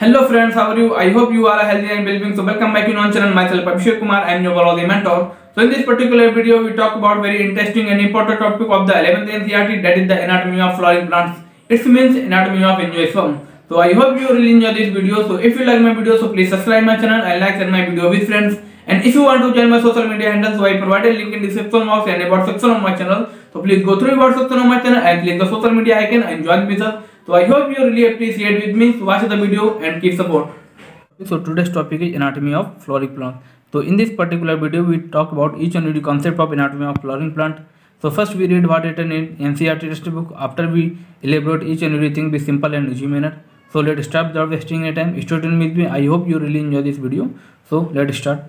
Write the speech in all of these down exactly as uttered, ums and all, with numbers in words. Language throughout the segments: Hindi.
Hello friends, how are you? I hope you are healthy and well-being. So welcome back to our channel. Myself Abhishek Kumar. I am your biology mentor. So in this particular video, we talk about very interesting and important topic of the eleventh N C E R T, that is the anatomy of flowering plants. It means anatomy of angiosperm. So I hope you really enjoy this video. So if you like my video, so please subscribe my channel and like share my video with friends. And if you want to join my social media handles, so I provided link in description box and about section of my channel. So please go through about section of my channel and click the social media icon and join with us. So I hope you really appreciate with me. So watch the video and keep support. So today's topic is anatomy of flowering plant. So in this particular video, we talk about each and every concept of anatomy of flowering plant. So first we read what written in N C E R T textbook. After we elaborate each and everything with simple and easy manner. So let's start without wasting any time. Student with me. I hope you really enjoy this video. So let's start.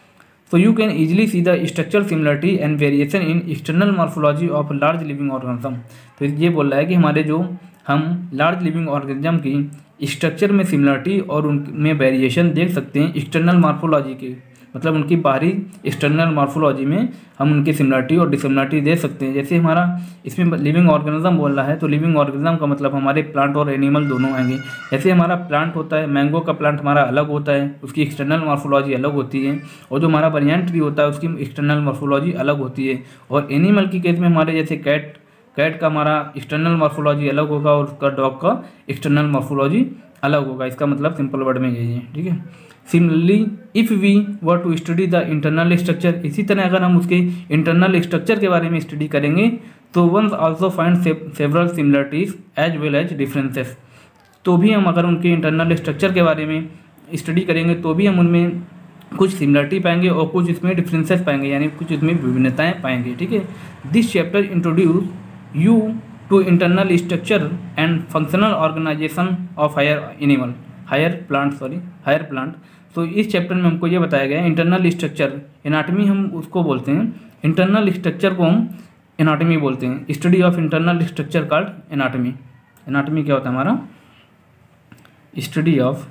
So you can easily see the structural similarity and variation in external morphology of large living organism. तो ये बोल रहा है कि हमारे जो हम लार्ज लिविंग ऑर्गेनिज्म की स्ट्रक्चर में सिमिलरिटी और उनमें वेरिएशन देख सकते हैं एक्सटर्नल मॉर्फोलॉजी के, मतलब उनकी बाहरी एक्सटर्नल मॉर्फोलॉजी में हम उनकी सिमिलरिटी और डिसिमिलरिटी देख सकते हैं। जैसे हमारा इसमें लिविंग ऑर्गेनिज्म बोल रहा है, तो लिविंग ऑर्गेनिज्म का मतलब हमारे प्लांट और एनिमल दोनों आएंगे। जैसे हमारा प्लांट होता है, मैंगो का प्लांट हमारा अलग होता है, उसकी एक्सटर्नल मॉर्फोलॉजी अलग होती है, और जो हमारा बनियान ट्री होता है उसकी एक्सटर्नल मॉर्फोलॉजी अलग होती है। और एनिमल की केस में हमारे जैसे कैट कैट का हमारा एक्सटर्नल मॉर्फोलॉजी अलग होगा और उसका डॉग का एक्सटर्नल मॉर्फोलॉजी अलग होगा। इसका मतलब सिंपल वर्ड में यही है, ठीक है। Similarly if we were to study the internal structure, इसी तरह अगर हम उसके इंटरनल स्ट्रक्चर के बारे में स्टडी करेंगे तो one also find several similarities as well as differences. तो भी हम अगर उनके इंटरनल स्ट्रक्चर के बारे में स्टडी करेंगे तो भी हम उनमें कुछ सिमिलरिटी पाएंगे और कुछ इसमें डिफरेंसेस पाएंगे, यानी कुछ इसमें विभिन्नताएँ पाएंगे, ठीक है। This chapter introduce you to internal structure and functional organization of higher animal higher plant sorry higher plant। तो इस चैप्टर में हमको ये बताया गया है इंटरनल स्ट्रक्चर, एनाटमी हम उसको बोलते हैं, इंटरनल स्ट्रक्चर को हम एनाटमी बोलते हैं। Study of internal structure called anatomy. Anatomy क्या होता है हमारा? Study of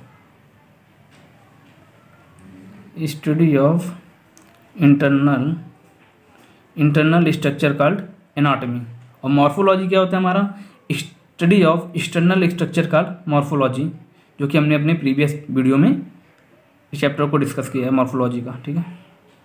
study of internal internal structure called anatomy. और मॉर्फोलॉजी क्या होता है हमारा? स्टडी ऑफ एक्सटर्नल स्ट्रक्चर का मॉर्फोलॉजी, जो कि हमने अपने प्रीवियस वीडियो में इस चैप्टर को डिस्कस किया है मॉर्फोलॉजी का, ठीक है।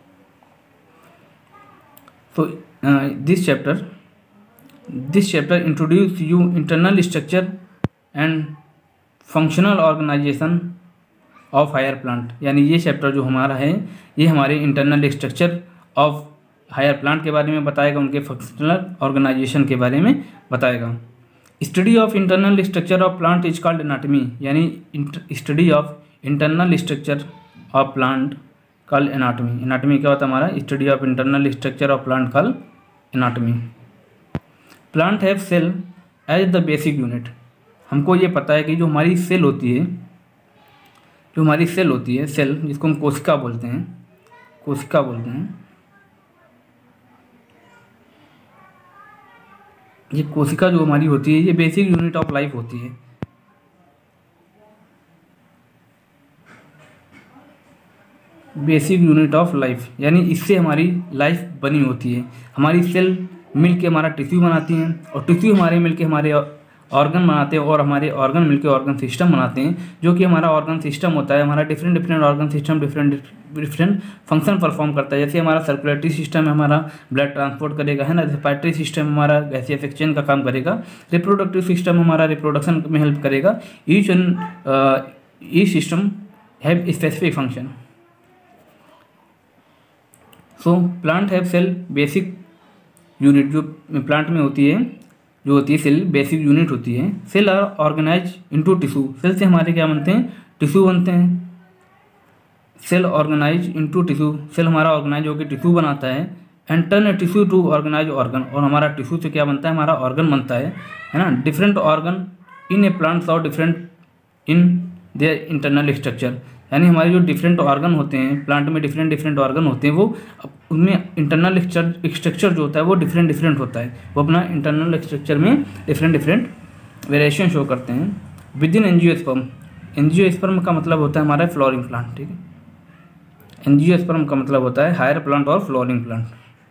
तो this chapter this chapter introduce you internal structure and functional organisation of higher plant. यानी ये चैप्टर जो हमारा है ये हमारे internal structure of higher plant के बारे में बताएगा, उनके फंक्शनल ऑर्गेनाइजेशन के बारे में बताएगा। Study of internal structure of plant is called anatomy, यानी study of internal structure of plant called anatomy. Anatomy क्या होता है हमारा? Study of internal structure of plant called anatomy. Plant have cell as the basic unit. हमको ये पता है कि जो हमारी सेल होती है जो हमारी सेल होती है सेल जिसको हम कोशिका बोलते हैं कोशिका बोलते हैं ये कोशिका जो हमारी होती है ये बेसिक यूनिट ऑफ लाइफ होती है। बेसिक यूनिट ऑफ लाइफ यानी इससे हमारी लाइफ बनी होती है। हमारी सेल मिलके हमारा टिश्यू बनाती हैं और टिश्यू हमारे मिलके हमारे ऑर्गन बनाते हैं और हमारे ऑर्गन मिलके ऑर्गन सिस्टम बनाते हैं, जो कि हमारा ऑर्गन सिस्टम होता है। हमारा different different organ system different different function perform करता है। जैसे हमारा सर्कुलेटरी सिस्टम है, हमारा ब्लड ट्रांसपोर्ट करेगा, है ना। रेस्पिरेटरी सिस्टम हमारा गैसीय एक्सचेंज का काम करेगा। रिप्रोडक्टिव सिस्टम हमारा रिप्रोडक्शन में हेल्प करेगा। Each and each system have specific function. So plant have cell basic unit, जो प्लांट में होती है जो होती है सेल बेसिक यूनिट होती है। Cell are organise into tissue. Cell से हमारे क्या बनते हैं? टिश्यू बनते हैं। Cell organise into tissue, cell हमारा ऑर्गेनाइज होकर टिश्यू बनाता है। And turn tissue to organise organ, और हमारा टिश्यू से क्या बनता है? हमारा ऑर्गन बनता है, है ना। Different organ in a plants और different in their internal structure, यानी हमारे जो डिफरेंट ऑर्गन होते हैं प्लांट में, डिफरेंट डिफरेंट ऑर्गन होते हैं, वो उनमें इंटरनल स्ट्रक्चर जो होता है वो डिफरेंट डिफरेंट होता है। वो अपना इंटरनल स्ट्रक्चर में डिफरेंट डिफरेंट वेरिएशन शो करते हैं। विद इन एंजियोस्पर्म, एंजियोस्पर्म का मतलब होता है हमारा फ्लोरिंग प्लांट, ठीक है। एंजियोस्पर्म का मतलब होता है हायर प्लांट और फ्लोरिंग प्लांट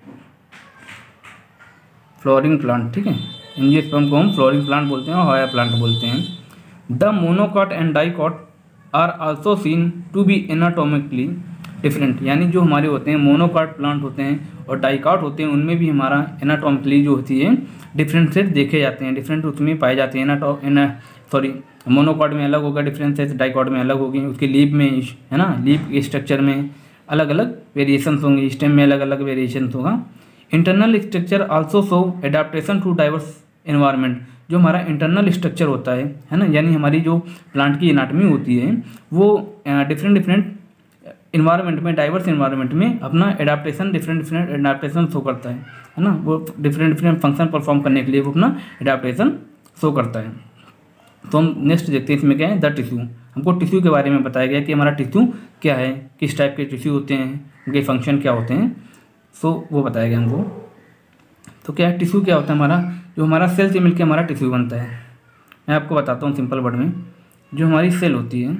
फ्लोरिंग प्लांट ठीक है। एंजियोस्पर्म को हम फ्लोरिंग प्लांट बोलते हैं और हायर प्लांट बोलते हैं। The monocot and dicot are also seen to be anatomically different, यानी जो हमारे होते हैं मोनोकाट प्लांट होते हैं और डाइकाट होते हैं, उनमें भी हमारा एनाटोमिकली जो होती है डिफरेंसेस देखे जाते हैं, डिफरेंट उसमें पाए जाते हैं। एनाटो एना सॉरी मोनोकाट में अलग होगा डिफरेंसेस, डाइकाट में अलग होगी, उसके लीफ में है ना, लीफ के स्ट्रक्चर में अलग अलग वेरिएशंस होंगे, स्टेम में अलग अलग वेरिएशंस होगा। Internal structure also show adaptation to diverse environment, जो हमारा इंटरनल स्ट्रक्चर होता है है ना, यानी हमारी जो प्लांट की एनाटमी होती है वो डिफरेंट डिफरेंट इन्वायरमेंट में, डाइवर्स इन्वायरमेंट में अपना adaptation different different adaptation show करता है है ना, वो डिफरेंट डिफरेंट फंक्शन परफॉर्म करने के लिए वो अपना एडाप्टेशन शो करता है। तो हम नेक्स्ट देखते हैं इसमें क्या है, द टिश्यू। हमको टिश्यू के बारे में बताया गया कि हमारा टिश्यू क्या है, किस टाइप के टिश्यू होते हैं, उनके फंक्शन क्या होते हैं, सो वो बताया गया हमको। तो क्या है टिश्यू क्या होता है हमारा, जो हमारा सेल से मिलकर हमारा टिश्यू बनता है। मैं आपको बताता हूँ सिंपल वर्ड में, जो हमारी सेल होती है,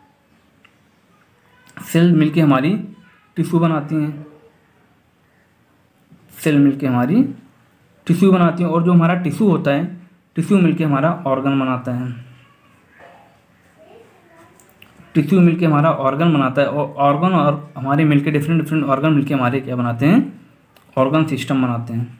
सेल मिलके हमारी टिश्यू बनाती हैं, सेल मिलके हमारी टिश्यू बनाती हैं, और जो हमारा टिश्यू होता है, टिश्यू मिलके हमारा ऑर्गन बनाता है, टिश्यू मिलके हमारा ऑर्गन बनाता है, और ऑर्गन और हमारे मिलके डिफरेंट डिफरेंट ऑर्गन मिलके हमारे क्या बनाते हैं, ऑर्गन सिस्टम बनाते हैं,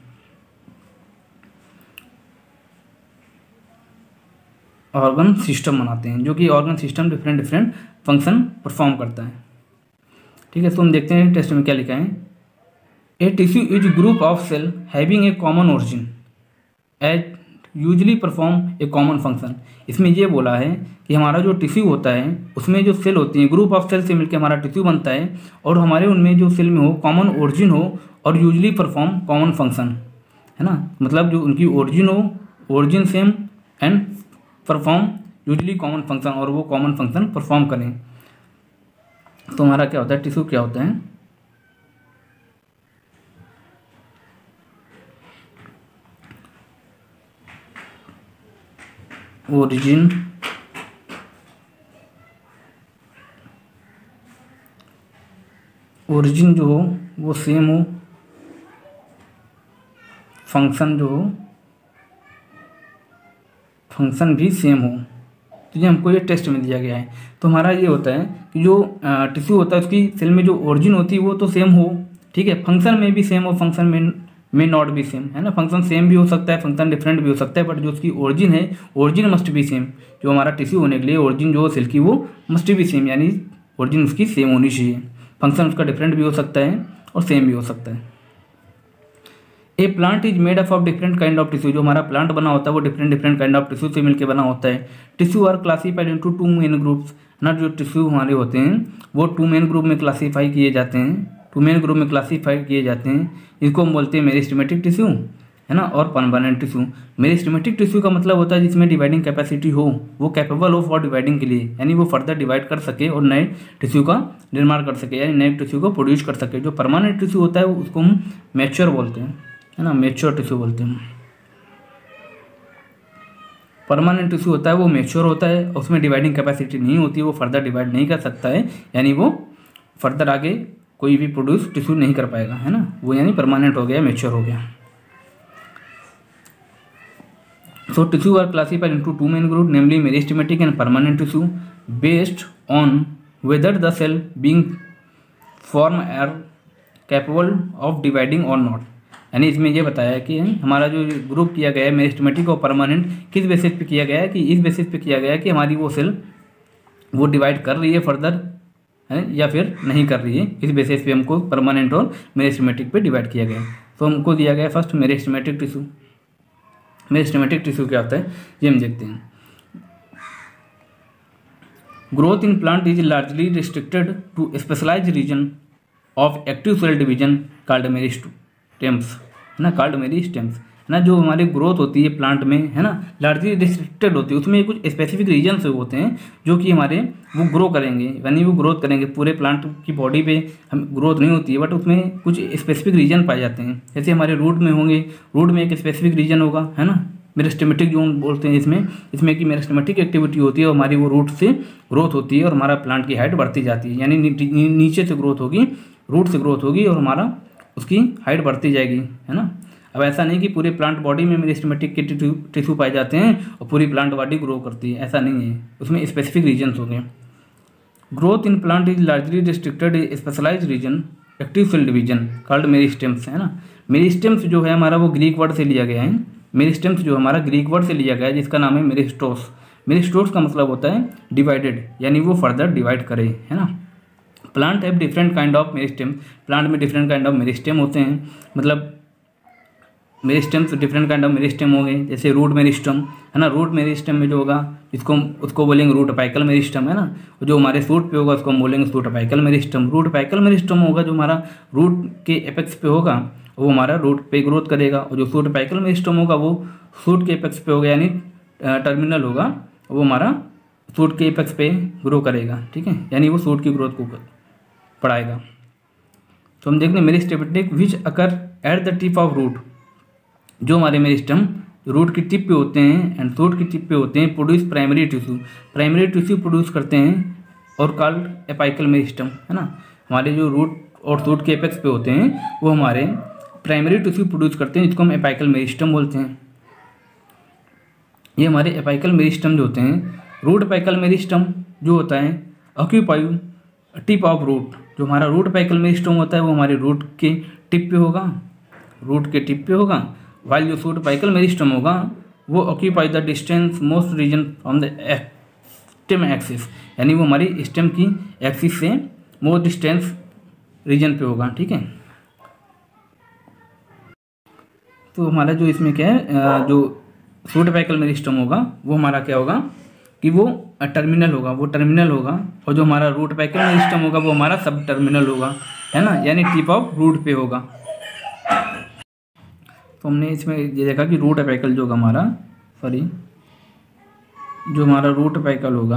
ऑर्गन सिस्टम बनाते हैं, जो कि organ system different different function perform करता है। ठीक है, तो हम देखते हैं टेस्ट में क्या लिखा है। A tissue is group of cell having a common origin as usually perform a common function. इसमें ये बोला है कि हमारा जो टिश्यू होता है उसमें जो सेल होती हैं, ग्रुप ऑफ सेल से मिलकर हमारा टिश्यू बनता है, और हमारे उनमें जो सेल में हो कॉमन ओरिजिन हो और यूजली परफॉर्म कॉमन फंक्शन, है ना, मतलब जो उनकी ओरिजिन हो, origin same and perform usually common function, और वो कॉमन फंक्शन परफॉर्म करें। तो हमारा क्या होता है, टिश्यू क्या होता है, ओरिजिन, ओरिजिन जो हो वो सेम हो, फंक्शन जो हो फंक्शन भी सेम हो। तो ये हमको ये टेस्ट में दिया गया है। तो हमारा ये होता है कि जो टिश्यू होता है उसकी सेल में जो ओरिजिन होती है वो तो सेम हो, ठीक है, फंक्शन में भी सेम हो, फंक्शन में में नॉट भी सेम, है ना, फंक्शन सेम भी हो सकता है, फंक्शन डिफरेंट भी हो सकता है, बट जो उसकी ओरिजिन है, ओरिजिन मस्ट बी सेम। जो हमारा टिश्यू होने के लिए ओरिजिन जो सेल की वो मस्ट बी सेम, यानी ओरिजिन उसकी सेम होनी चाहिए, फंक्शन उसका डिफरेंट भी हो सकता है और सेम भी हो सकता है। A plant is made up of different kind of tissue, जो हमारा प्लांट बना होता है वो different different kind of tissue से मिलकर बना होता है। Tissue are classified into two main groups, ना, जो टिश्यू हमारे होते हैं वो टू मेन ग्रुप में क्लासीफाई किए जाते हैं, टू मेन ग्रुप में क्लासीफाई किए जाते हैं। इसको हम बोलते हैं मेरिस्टेमेटिक टिश्यू, है ना, और परमानेंट टिश्यू। मेरिस्टेमेटिक टिश्यू का मतलब होता है जिसमें डिवाइडिंग कैपेसिटी हो, वो कैपेबल हो फॉर डिवाइडिंग के लिए, यानी वो फर्दर डिवाइड कर सके और नए टिश्यू का निर्माण कर सके, यानी नए टिश्यू को प्रोड्यूस कर सके। जो परमानेंट टिश्यू होता है उसको हम मैच्योर बोलते हैं, है ना, मैच्योर टिश्यू बोलते हैं। परमानेंट टिश्यू होता है वो मैच्योर होता है, उसमें डिवाइडिंग कैपेसिटी नहीं होती, वो फर्दर डिवाइड नहीं कर सकता है, यानी वो फर्दर आगे कोई भी प्रोड्यूस टिश्यू नहीं कर पाएगा, है ना, वो यानी परमानेंट हो गया, मैच्योर हो गया। So tissue are classified into two main group, namely meristematic and permanent tissue, based on whether the cell being form are capable of dividing और नॉट। यानी इसमें ये बताया कि हमारा जो ग्रुप किया गया है मेरिस्टेमेटिक और परमानेंट, किस बेसिस पे किया गया है, कि इस बेसिस पे किया गया है कि हमारी वो सेल वो डिवाइड कर रही है फर्दर, है, या फिर नहीं कर रही है। इस बेसिस पे हमको परमानेंट और मेरिस्टेमेटिक पे डिवाइड किया गया है। तो हमको दिया गया first meristematic tissue. Meristematic tissue क्या होता है ये हम देखते हैं। Growth in plant is largely restricted to specialized region of active cell division called meristems, है ना, कॉल्ड मेरिस्टेम्स, है ना। जो हमारी ग्रोथ होती है प्लांट में, है ना, लार्जली रिस्ट्रिक्टेड होती है, उसमें कुछ स्पेसिफिक रीजन से होते हैं जो कि हमारे वो ग्रो करेंगे, यानी वो ग्रोथ करेंगे। पूरे प्लांट की बॉडी पे हम ग्रोथ नहीं होती है, बट उसमें कुछ स्पेसिफिक रीजन पाए जाते हैं। जैसे हमारे रूट में होंगे, रूट में एक स्पेसिफिक रीजन होगा, है ना, मेरिस्टेमेटिक जोन बोलते हैं इसमें इसमें कि मेरिस्टेमेटिक एक्टिविटी होती है और हमारी वो रूट से ग्रोथ होती है और हमारा प्लांट की हाइट बढ़ती जाती है, यानी नी, नी, नीचे से ग्रोथ होगी, रूट से ग्रोथ होगी और हमारा उसकी हाइट बढ़ती जाएगी, है ना। अब ऐसा नहीं कि पूरे प्लांट बॉडी में मेरिस्टेमेटिक के टिश्यू पाए जाते हैं और पूरी प्लांट बॉडी ग्रो करती है, ऐसा नहीं है, उसमें स्पेसिफिक रीजन्स होंगे। Growth in plant is largely restricted specialize region active cell division called meristems, है ना। मेरिस्टेम्स जो है हमारा वो ग्रीक वर्ड से लिया गया है। मेरिस्टेम्स जो हमारा ग्रीक वर्ड से लिया गया है जिसका नाम है मेरिस्टोस। मेरिस्टोस का मतलब होता है डिवाइडेड, यानी वो फर्दर डिवाइड करे, है ना। Plant have different kind of meristem, plant में डिफरेंट काइंड ऑफ मेरिस्टेम होते हैं, मतलब meristems different kind of meristem हो गए, जैसे रूट मेरिस्टम, है ना। रूट मेरिस्टम में जो होगा इसको उसको बोलेंगे रूट अपाइकल मेरिस्टम, है ना। जो हमारे सूट पे होगा उसको हम बोलेंगे shoot apical meristem. Root apical meristem होगा जो हमारा रूट के एपेक्स पे होगा वो हमारा रूट पे ग्रोथ करेगा, और जो सूट अपाइकल मेरिस्टम होगा वो सूट के एपेक्स पे होगा, यानी टर्मिनल होगा, वो हमारा सूट के एपेक्स पे ग्रो करेगा, ठीक है, यानी वो सूट की ग्रोथ को बढ़ाएगा। तो हम देखते हैं meristematic which occur at the tip of root, जो हमारे मेरिस्टम रूट की टिप पे होते हैं एंड सूट की टिप पे होते हैं, produce primary tissue, primary tissue produce करते हैं और कॉल्ड एपाइकल मेरिस्टम, है ना। हमारे जो रूट और सूट के एपेक्स पे होते हैं वो हमारे प्राइमरी टिश्यू प्रोड्यूस करते हैं, जिसको हम एपाइकल मेरिस्टम बोलते हैं। ये हमारे एपाइकल मेरिस्टम जो होते हैं, रूट एपाइकल मेरिस्टम जो होता है ऑक्यूपाई टिप ऑफ रूट, जो हमारा रूट एपाइकल मेरिस्टम होता है वो हमारे रूट के टिप पे होगा, रूट के टिप पे होगा, वाइल जो सूट अपाइकल मेरिस्टम होगा वो occupy the distance most region from the stem axis, यानी वो हमारी स्टेम की एक्सिस से मोस्ट डिस्टेंस रीजन पे होगा, ठीक है। तो हमारा जो इसमें क्या है, जो सूट अपाइकल मेरिस्टम होगा वो हमारा क्या होगा कि वो टर्मिनल होगा, वो टर्मिनल होगा, और जो हमारा रूट अपाइकल मेरिस्टम होगा वो हमारा सब टर्मिनल होगा, है ना, यानी टिप ऑफ रूट पे होगा। तो हमने इसमें ये देखा कि रूट अपाइकल जो होगा हमारा, सॉरी जो हमारा रूट अपाइकल होगा,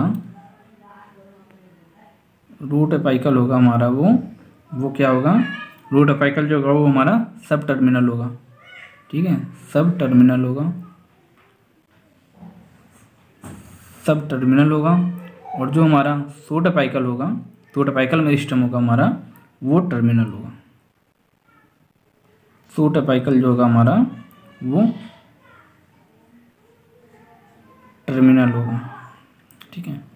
रूट अपाइकल होगा हमारा वो वो क्या होगा, रूट अपाइकल जो होगा वो हमारा सब टर्मिनल होगा, ठीक है, सब टर्मिनल होगा, सब टर्मिनल होगा। और जो हमारा सूट अपाइकल होगा, सूट अपाइकल मेरिस्टम होगा हमारा वो टर्मिनल होगा, सूट अपाइकल जो होगा हमारा वो टर्मिनल होगा, ठीक है।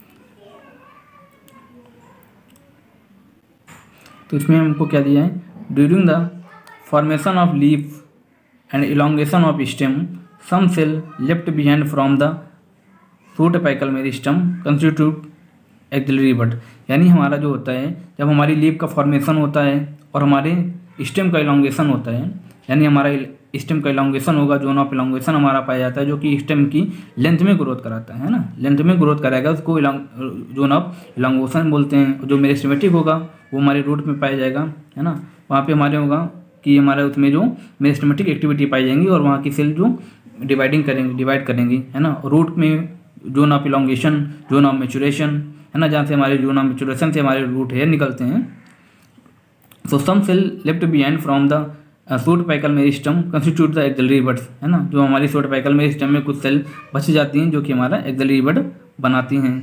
तो इसमें हमको क्या दिया है, during the formation of leaf and elongation of stem some cell left behind from the shoot apical meristem constitute axillary bud, यानी हमारा जो होता है जब हमारी लीफ का फॉर्मेशन होता है और हमारे स्टेम का इलोंगेशन होता है, यानी हमारा स्टेम का इलोंगेशन होगा, जोन ऑफ इलोंगेशन हमारा पाया जाता है जो कि स्टेम की लेंथ में ग्रोथ कराता है ना, लेंथ में ग्रोथ कराएगा उसको जोन ऑफ इलोंगेशन बोलते हैं। जो मेरिस्टेमेटिक होगा वो हमारे रूट में पाया जाएगा, है ना, वहाँ पे हमारे होगा कि हमारे उसमें जो मेरिस्टेमेटिक एक्टिविटी पाई जाएंगी और वहाँ की सेल जो डिवाइडिंग करेंगे डिवाइड करेंगी, है ना। रूट में zone of elongation, zone of maturation, है ना, जहाँ से हमारे जोन ऑफ मैचुरेशन से हमारे रूट हेयर निकलते हैं। So some cell left behind from the shoot apical meristem constitute the axillary buds, है ना, जो हमारी सूट अपाइकल मेरिस्टम में कुछ सेल बच जाती हैं जो कि हमारा एक्सिलरी बड बनाती हैं।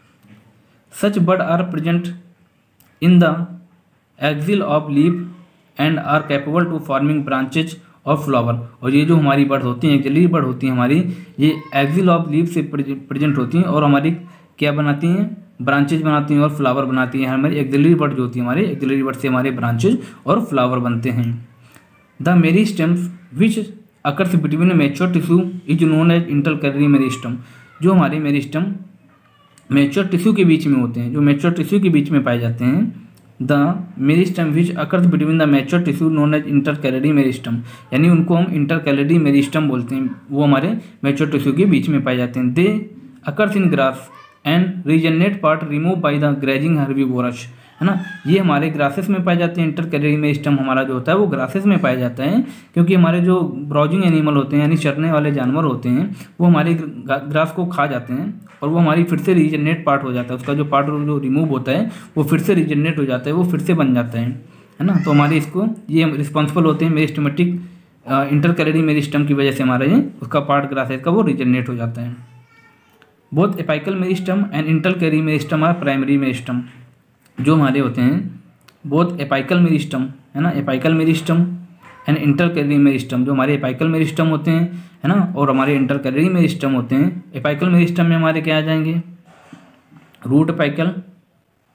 Such bud are present in the axil of leaf and are capable to forming branches of flower, और ये जो हमारी बड होती हैं एक्सिलरी बड होती हैं हमारी, ये एक्सिल ऑफ लीफ से प्रेजेंट होती हैं और हमारी क्या बनाती हैं, ब्रांचेज बनाती हैं और फ्लावर बनाती हैं। हमारी एक्सिलरी बड जो होती है हमारी एक्सिलरी बड से हमारे ब्रांचेज और फ्लावर बनते हैं। The meristems which occurs between mature tissue is known as intercalary meristem, जो हमारे मेरिस्टम मैच्योर टिश्यू के बीच में होते हैं, जो मैच्योर टिश्यू के बीच में पाए जाते हैं। The meristem which occurs between the mature tissue known as intercalary meristem, यानी उनको हम इंटरकैलरी मेरिस्टम बोलते हैं, वो हमारे मैच्योर टिश्यू के बीच में पाए जाते हैं। They occurs in grass and regenerate part remove by the grazing herbivorous, है ना, ये हमारे ग्रासेस में पाए जाते हैं। इंटरकैलरी मेरिस्टम हमारा जो होता है वो ग्रासेस में पाया जाता है, क्योंकि हमारे जो ब्राउजिंग एनिमल होते हैं यानी चरने वाले जानवर होते हैं वो हमारे ग्रास को खा जाते हैं और वो हमारी फिर से रीजनरेट पार्ट हो जाता है, उसका जो पार्ट जो रिमूव होता है वो फिर से रीजनरेट हो जाता है, वो फिर से बन जाता है, है ना। तो हमारे इसको ये रिस्पॉन्सिबल होते हैं मेरिस्टेमेटिक इंटरकैलरी मेरिस्टम की वजह से हमारा ये उसका पार्ट ग्रासेस का वो रीजनरेट हो जाता है। Both apical meristem and intercalary meristem are primary meristem, जो हमारे होते हैं बोथ एपाइकल मेरिस्टम, है ना, apical meristem and intercalary meristem, जो हमारे एपाइकल मेरिस्टम होते हैं, है ना, और हमारे इंटरकैलरी मेरिस्टम होते हैं। एपाइकल मेरिस्टम में हमारे क्या आ जाएंगे, root apical,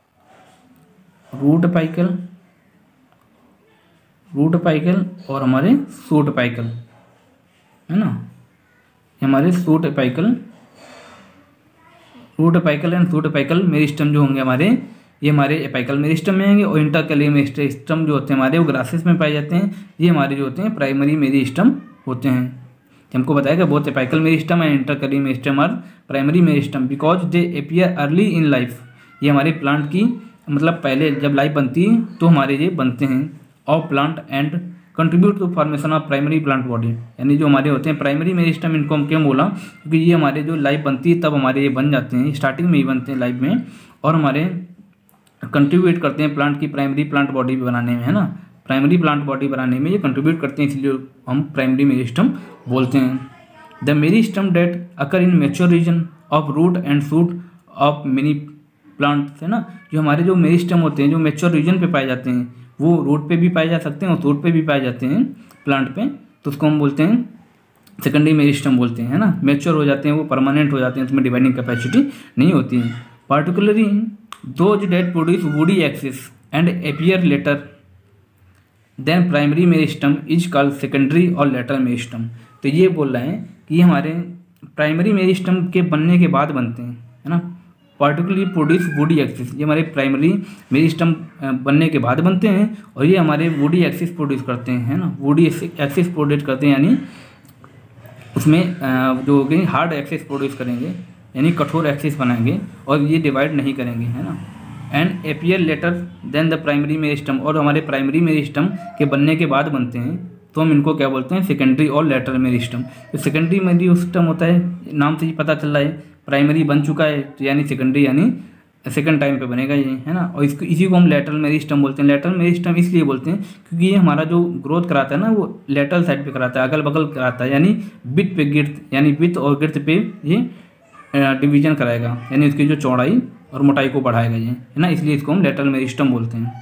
root apical, root apical और हमारे शूट पाइकल, है ना, हमारे shoot apical, root apical and shoot apical meristem जो होंगे हमारे, ये हमारे एपाइकल मेरिस्टम में आएंगे। और इंटरकली मेरिस्टम जो होते हैं हमारे वो ग्रासेस में पाए जाते हैं। ये हमारे जो होते हैं प्राइमरी मेरिस्टम होते हैं। हमको बताया कि बहुत apical meristem and intercalary meristem are primary meristem because they appear early in life. ये हमारे प्लांट की मतलब पहले जब लाइफ बनती है तो हमारे ये बनते हैं of plant and contribute to formation of primary plant body. यानी जो हमारे होते हैं प्राइमरी मेरिस्टम, इनको हम क्यों बोला, क्योंकि ये हमारे जो लाइफ बनती है तब हमारे ये बन जाते हैं, स्टार्टिंग में ही बनते हैं लाइफ में, और हमारे कंट्रीब्यूट करते हैं प्लांट की प्राइमरी प्लांट बॉडी बनाने में, है ना, प्राइमरी प्लांट बॉडी बनाने में ये कंट्रीब्यूट करते हैं, इसलिए हम प्राइमरी मेरिस्टम बोलते हैं। The meristem that occur in mature region of root and shoot of many plants, है ना, जो हमारे जो मेरिस्टम होते हैं जो मैच्योर रीजन पे पाए जाते हैं वो रूट पे भी पाए जा सकते हैं और शूट पे भी पाए जाते हैं प्लांट पे, तो उसको हम बोलते हैं सेकेंडरी मेरिस्टम बोलते हैं, है ना। मैच्योर हो जाते हैं, वो परमानेंट हो जाते हैं, उसमें डिवाइडिंग कैपेसिटी नहीं होती है। Particularly those that produce woody axis and appear later than primary meristem is called secondary और लेटरल मेरिस्टम। तो ये बोल रहे हैं कि ये हमारे प्राइमरी मेरिस्टम के बनने के बाद बनते हैं, है ना, पार्टिकुलरली प्रोड्यूस वुडी एक्सिस, ये हमारे प्राइमरी मेरिस्टम बनने के बाद बनते हैं और ये हमारे वुडी एक्सिस प्रोड्यूस करते हैं, है ना, वुडी एक्सिस प्रोड्यूस करते हैं, यानी उसमें जो हो गई हार्ड एक्सिस प्रोड्यूस करेंगे, यानी कठोर एक्सिस बनाएंगे और ये डिवाइड नहीं करेंगे, है ना। And appear later than the primary meristem, और हमारे प्राइमरी मेरिस्टम के बनने के बाद बनते हैं तो हम इनको क्या बोलते हैं, सेकेंडरी और लेटरल मेरिस्टम। तो सेकेंडरी मेरिस्टम होता है, नाम से ही पता चल रहा है प्राइमरी बन चुका है तो यानी सेकेंडरी यानी सेकंड टाइम पे बनेगा ये, है ना। और इसको इसी को हम लेटरल मेरिस्टम बोलते हैं। लेटरल मेरिस्टम इसलिए बोलते हैं क्योंकि ये हमारा जो ग्रोथ कराता है ना वो लेटरल साइड पे कराता है, अगल बगल कराता है, यानी विड्थ पे गिर्थ, यानी विड्थ और गिर्थ पे ये डिवीजन कराएगा, यानी उसकी जो चौड़ाई और मोटाई को बढ़ाएगा ये, है ना, इसलिए इसको हम लेटरल मेरिस्टम बोलते हैं।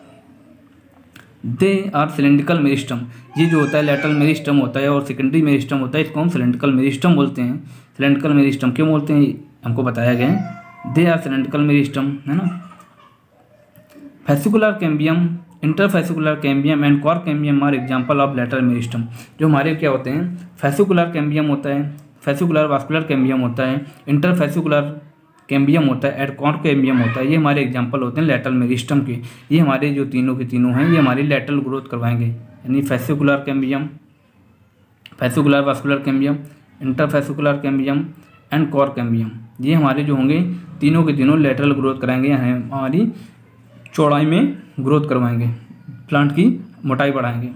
दे आर सिलेंड्रिकल मेरिस्टम, ये जो होता है लेटरल मेरिस्टम होता है और सेकेंडरी मेरिस्टम होता है, इसको हम सिलेंड्रिकल मेरिस्टम बोलते हैं। सिलेंड्रिकल मेरिस्टम क्यों बोलते हैं हमको बताया गया है, दे आर सिलेंड्रिकल मेरिस्टम, है ना। Fascicular cambium, interfascicular cambium and cork cambium are example of lateral meristem. जो हमारे क्या होते हैं, फेसिकुलर कैम्बियम होता है, फेसिकुलर वास्कुलर कैम्बियम होता है, इंटरफेसिकुलर कैम्बियम होता है, एड कॉर कैम्बियम होता है, ये हमारे एग्जाम्पल होते हैं लेटरल मेरिस्टम के। ये हमारे जो तीनों के तीनों हैं ये हमारी लेटरल ग्रोथ करवाएंगे, यानी fascicular cambium, fascicular vascular cambium, interfascicular cambium and cork cambium, ये हमारे जो होंगे तीनों के तीनों लेटरल ग्रोथ कराएंगे, हमारी चौड़ाई में ग्रोथ करवाएंगे, प्लांट की मोटाई बढ़ाएंगे।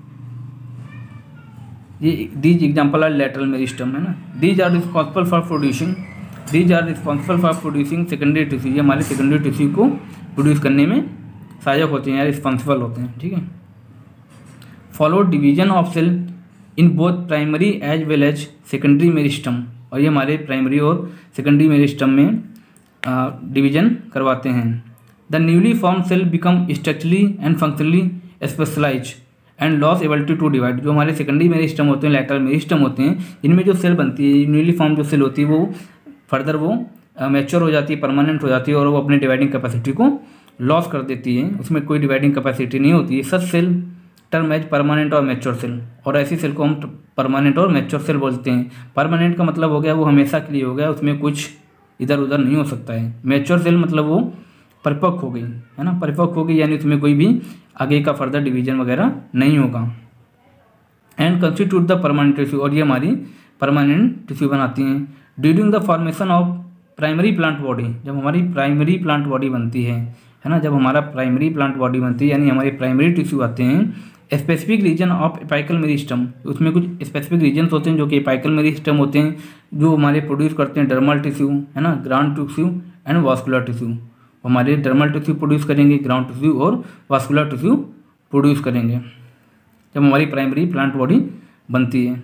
ये these example are lateral meristem, है ना। These are responsible for producing these are responsible for producing secondary tissue, ये हमारे सेकेंडरी टिश्यू को प्रोड्यूस करने में सहायक होते हैं या रिस्पॉन्सिबल होते हैं, ठीक है। Follow division of cell in both primary as well as secondary meristem, और ये हमारे प्राइमरी और सेकेंडरी मेरिस्टम में डिवीजन करवाते हैं। The newly form cell become structurally and functionally specialize and loss ability to divide. जो हमारे सेकेंडरी मेरिस्टम होते हैं, लेटरल मेरिस्टम होते हैं, इनमें जो सेल बनती है, न्यूली फॉर्म जो सेल होती है वो फर्दर वो मैच्योर हो जाती है, परमानेंट हो जाती है और वो अपने डिवाइडिंग कैपेसिटी को लॉस कर देती है, उसमें कोई डिवाइडिंग कैपेसिटी नहीं होती है। Such cell term as permanent और मैच्योर सेल, और ऐसी सेल को हम परमानेंट और मैच्योर सेल बोलते हैं। परमानेंट का मतलब हो गया वो हमेशा के लिए हो गया, उसमें कुछ इधर उधर नहीं हो सकता है। मैच्योर सेल मतलब वो परिपक्व हो गई, है ना, परिपक्व हो गई यानी उसमें कोई भी आगे का फर्दर डिवीजन वगैरह नहीं होगा। And constitute the permanent tissue, और ये हमारी परमानेंट टिश्यू बनाती हैं। During the formation of primary plant body, जब हमारी प्राइमरी प्लांट बॉडी बनती है, है ना, जब हमारा प्राइमरी प्लांट बॉडी बनती है यानी हमारे प्राइमरी टिश्यू आते हैं। Specific region of apical meristem, उसमें कुछ स्पेसिफिक रीजन्स होते हैं जो कि एपाइकल मेरिस्टम होते हैं, जो हमारे प्रोड्यूस करते हैं डर्मल टिश्यू, है ना, ground tissue and vascular tissue. हमारे डर्मल टिश्यू प्रोड्यूस करेंगे, ग्राउंड टिश्यू और वास्कुलर टिश्यू प्रोड्यूस करेंगे जब हमारी प्राइमरी प्लांट बॉडी बनती है।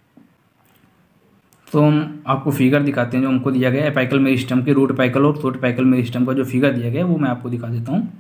तो हम आपको फिगर दिखाते हैं जो हमको दिया गया है एपाइकल मेरिस्टम के, रूट एपाइकल और शूट एपाइकल मेरिस्टम का जो फिगर दिया गया है वो मैं आपको दिखा देता हूँ।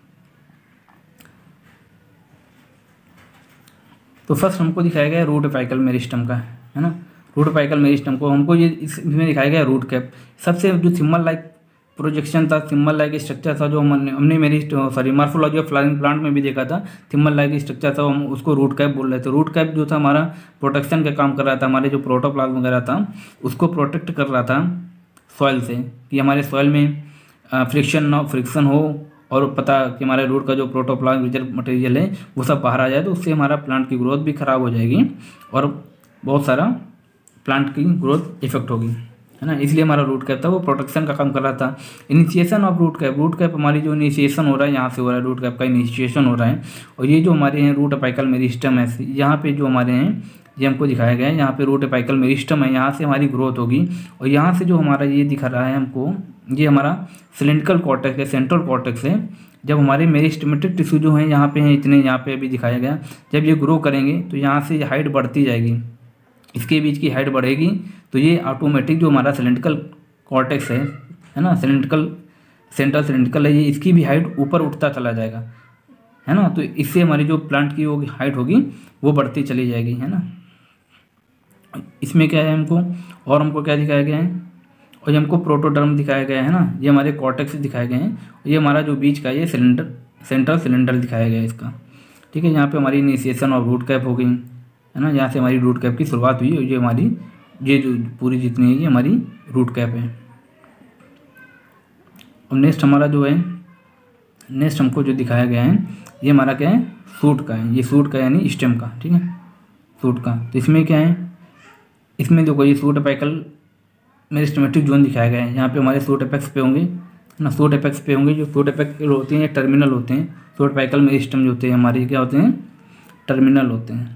तो फर्स्ट हमको दिखाया गया है रूट एपाइकल मेरिस्टम का, है ना। रूट एपाइकल मेरिस्टम को हमको ये इसमें दिखाया गया रूट कैप, सबसे जो सिम्बल लाइक प्रोजेक्शन था, थिम्बल लाइक स्ट्रक्चर था, जो हमने हमने मेरी sorry morphology of flowering plant में भी देखा था। थिम्बल लाइक स्ट्रक्चर था, हम उसको रूट कैप बोल रहे थे। रूट कैप जो था हमारा प्रोटेक्शन का काम कर रहा था, हमारे जो प्रोटोप्लाज्म वगैरह था उसको प्रोटेक्ट कर रहा था सॉइल से, कि हमारे सॉइल में फ्रिक्शन ना फ्रिक्शन हो और पता कि हमारे रूट का जो प्रोटोप्लाज्म रिजर्व मटेरियल है वो सब बाहर आ जाए, तो उससे हमारा प्लांट की ग्रोथ भी खराब हो जाएगी और बहुत सारा प्लांट की ग्रोथ इफेक्ट होगी, है ना। इसलिए हमारा रूट कैप था, वो प्रोटेक्शन का काम कर रहा था। Initiation of root cap, root cap हमारी जो इनिशिएशन हो रहा है यहाँ से हो रहा है, रूट कैप का इनिशिएशन हो रहा है। और ये जो हमारे हैं रूट अपाइकल मेरिस्टम है, यहाँ पे जो हमारे हैं ये हमको दिखाया गया है, यहाँ पे रूट अपाइकल मेरिस्टम है, यहाँ से हमारी ग्रोथ होगी। और यहाँ से जो हमारा ये दिखा रहा है हमको, ये हमारा सिलेंड्रिकल कॉर्टेक्स है, सेंट्रल कॉर्टेक्स है। जब हमारे मेरिस्टेमेटिक टिश्यू जो है यहाँ पे हैं इतने, यहाँ पे अभी दिखाया गया, जब ये ग्रो करेंगे तो यहाँ से हाइट बढ़ती जाएगी, इसके बीच की हाइट बढ़ेगी, तो ये ऑटोमेटिक जो हमारा सिलेंड्रिकल कॉर्टेक्स है है ना, सिलेंड्रिकल सेंट्रल सिलेंड्रिकल है, ये इसकी भी हाइट ऊपर उठता चला जाएगा, है ना। तो इससे हमारी जो प्लांट की वो हाइट होगी वो बढ़ती चली जाएगी, है ना। इसमें क्या है हमको, और हमको क्या दिखाया गया है, और ये हमको प्रोटोडर्म दिखाया गया है ना, ये हमारे कॉर्टेक्स दिखाए गए हैं। और ये हमारा जो बीच का ये सिलेंडर सेंट्रल सिलेंडर दिखाया गया है इसका, ठीक है। यहाँ पे हमारी इनिशिएशन ऑफ रूट कैप हो गई, है ना, यहाँ से हमारी रूट कैप की शुरुआत हुई। और ये हमारी ये जो पूरी जितनी है ये हमारी रूट कैप है। और नेक्स्ट हमारा जो है, नेक्स्ट हमको जो दिखाया गया है ये हमारा क्या है, सूट का है, ये सूट का यानी स्टेम का, ठीक है, सूट का। तो इसमें क्या है, इसमें देखो ये सूट अपाइकल मेरिस्टेमेटिक जोन दिखाया गया है, यहाँ पे हमारे सूट अपेक्स पे होंगे, है ना, सूट अपेक्स पे होंगे। जो सूट अपेक्स होते हैं ये टर्मिनल होते हैं, सूट अपाइकल मेरिस्टम जो होते हैं हमारे क्या होते हैं, टर्मिनल होते हैं,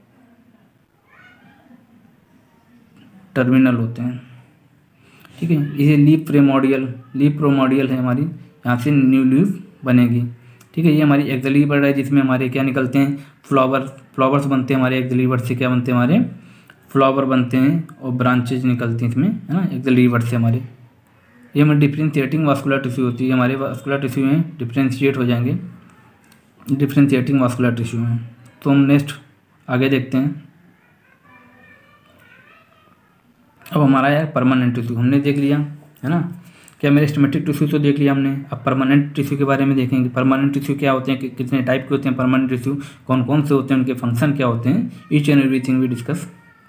टर्मिनल होते हैं, ठीक है। ये लीफ प्रिमोडियल, लीफ प्रोमोडियल है हमारी, यहाँ से न्यू लीफ बनेगी, ठीक है। ये हमारी एक्सलीवर है, जिसमें हमारे क्या निकलते हैं, फ्लावर, फ्लावर्स बनते हैं हमारे एक्सलीवर से, क्या बनते हैं हमारे फ्लावर बनते हैं और ब्रांचेज निकलती हैं इसमें, है ना, एक्सलीवर से हमारे। ये हमारी डिफ्रेंशिएटिंग वास्कुलर टिश्यू होती है, हमारे वास्कुलर टिश्यू में डिफ्रेंशिएट हो जाएंगे, डिफ्रेंशिएटिंग वास्कुलर टिश्यू में। तो हम नेक्स्ट आगे देखते हैं। अब हमारा है परमानेंट टिश्यू, हमने देख लिया, है ना, क्या मेरिस्टेमेटिक टिश्यू तो देख लिया हमने। अब परमानेंट टिश्यू के बारे में देखेंगे, परमानेंट टिश्यू क्या होते हैं, कि, कितने टाइप के होते हैं परमानेंट टिश्यू, कौन कौन से होते हैं, उनके फंक्शन क्या होते हैं, each and everything we discuss.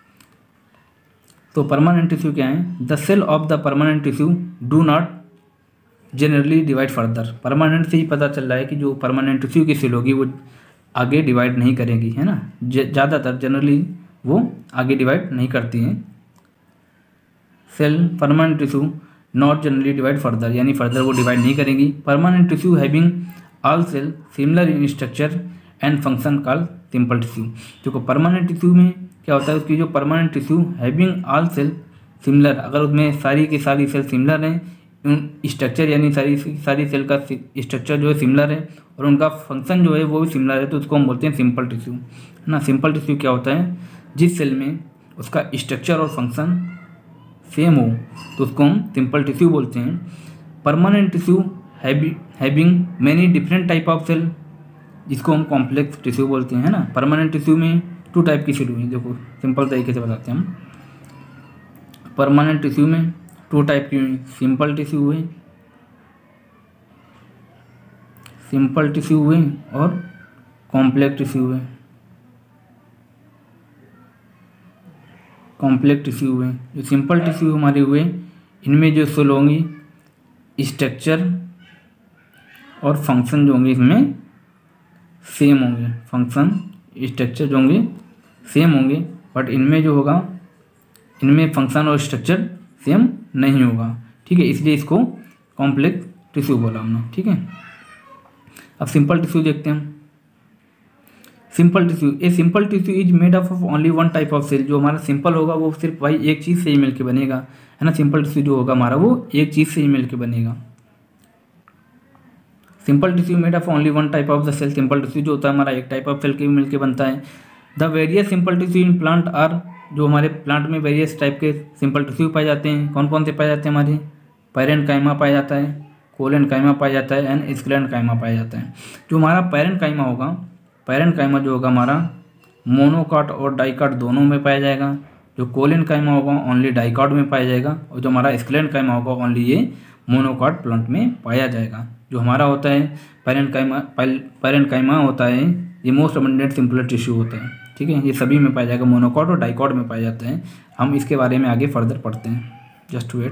तो परमानेंट टिश्यू क्या है, the cell of the permanent tissue do not generally divide further. Permanent से ही पता चल रहा है कि जो परमानेंट टिश्यू की सेल होगी वो आगे डिवाइड नहीं करेगी, है ना, ज़्यादातर जनरली वो आगे डिवाइड नहीं करती हैं। Cell permanent tissue not generally divide further, यानी फर्दर वो डिवाइड नहीं करेंगी। Permanent tissue having all cell similar in structure and function called simple tissue. जो परमानेंट टिश्यू में क्या होता है, उसकी जो permanent tissue having all cell similar, अगर उसमें सारी की सारी सेल सिमिलर हैं, स्ट्रक्चर यानी सारी सारी सेल का स्ट्रक्चर जो है सिमिलर है और उनका फंक्शन जो है वो भी सिमिलर है, तो उसको हम बोलते हैं सिंपल टिश्यू, है ना। सिंपल टिश्यू क्या होता है, जिस सेल में उसका स्ट्रक्चर और फंक्शन सेम हो तो उसको हम सिंपल टिश्यू बोलते हैं। Permanent tissue having many different type of cell, जिसको हम कॉम्प्लेक्स टिश्यू बोलते हैं, है ना। परमानेंट टिश्यू में टू टाइप की सेल हुई, देखो सिंपल तरीके से बताते हैं हम। परमानेंट टिश्यू में टू टाइप की हुई, सिंपल टिश्यू हुए, सिंपल टिश्यू हुए और कॉम्प्लेक्स टिश्यू हुए, कॉम्प्लेक्स टिश्यू हुए। जो सिंपल टिश्यू हमारे हुए, इनमें जो सेल होंगी स्ट्रक्चर और फंक्शन जो होंगे इसमें सेम होंगे, फंक्शन स्ट्रक्चर जो होंगे सेम होंगे, बट इनमें जो होगा, इनमें फंक्शन और स्ट्रक्चर सेम नहीं होगा, ठीक है, इसलिए इसको कॉम्प्लेक्स टिश्यू बोला हमने, ठीक है। अब सिंपल टिश्यू देखते हैं। Simple tissue, a simple tissue is made up of only one type of cell. जो हमारा सिंपल होगा वो सिर्फ भाई एक चीज़ से ही मिलकर बनेगा, है ना। सिंपल टिश्यू जो होगा हमारा वो एक चीज़ से ही मिलकर बनेगा। Simple tissue made of only one type of the cell, simple tissue जो होता है हमारा एक टाइप ऑफ सेल के मिलकर बनता है। The various simple tissue in plant are, जो हमारे प्लांट में वेरियस टाइप के सिंपल टिश्यू पाए जाते हैं। कौन कौन से पाए जाते हैं हमारे, पैरेन्काइमा पाया जाता है, कोलेन्काइमा पाया जाता है एंड स्क्लेन्काइमा पाया जाता है। जो हमारा पैरेन्काइमा होगा, पैरेन्काइमा जो होगा हमारा मोनोकॉट और डाइकॉट दोनों में पाया जाएगा। जो कोलेन्काइमा होगा ओनली डाइकॉट में पाया जाएगा, और जो हमारा स्क्लेन्काइमा होगा ओनली ये मोनोकॉट प्लांट में पाया जाएगा। जो हमारा होता है पैरेन्काइमा पैरेन्काइमा होता है, ये मोस्ट अबंडेंट सिंपलर टिश्यू होता है, ठीक है। ये सभी में पाया जाएगा, मोनोकॉट और डाइकॉट में पाया जाता है। हम इसके बारे में आगे फर्दर पढ़ते हैं, जस्ट वेट।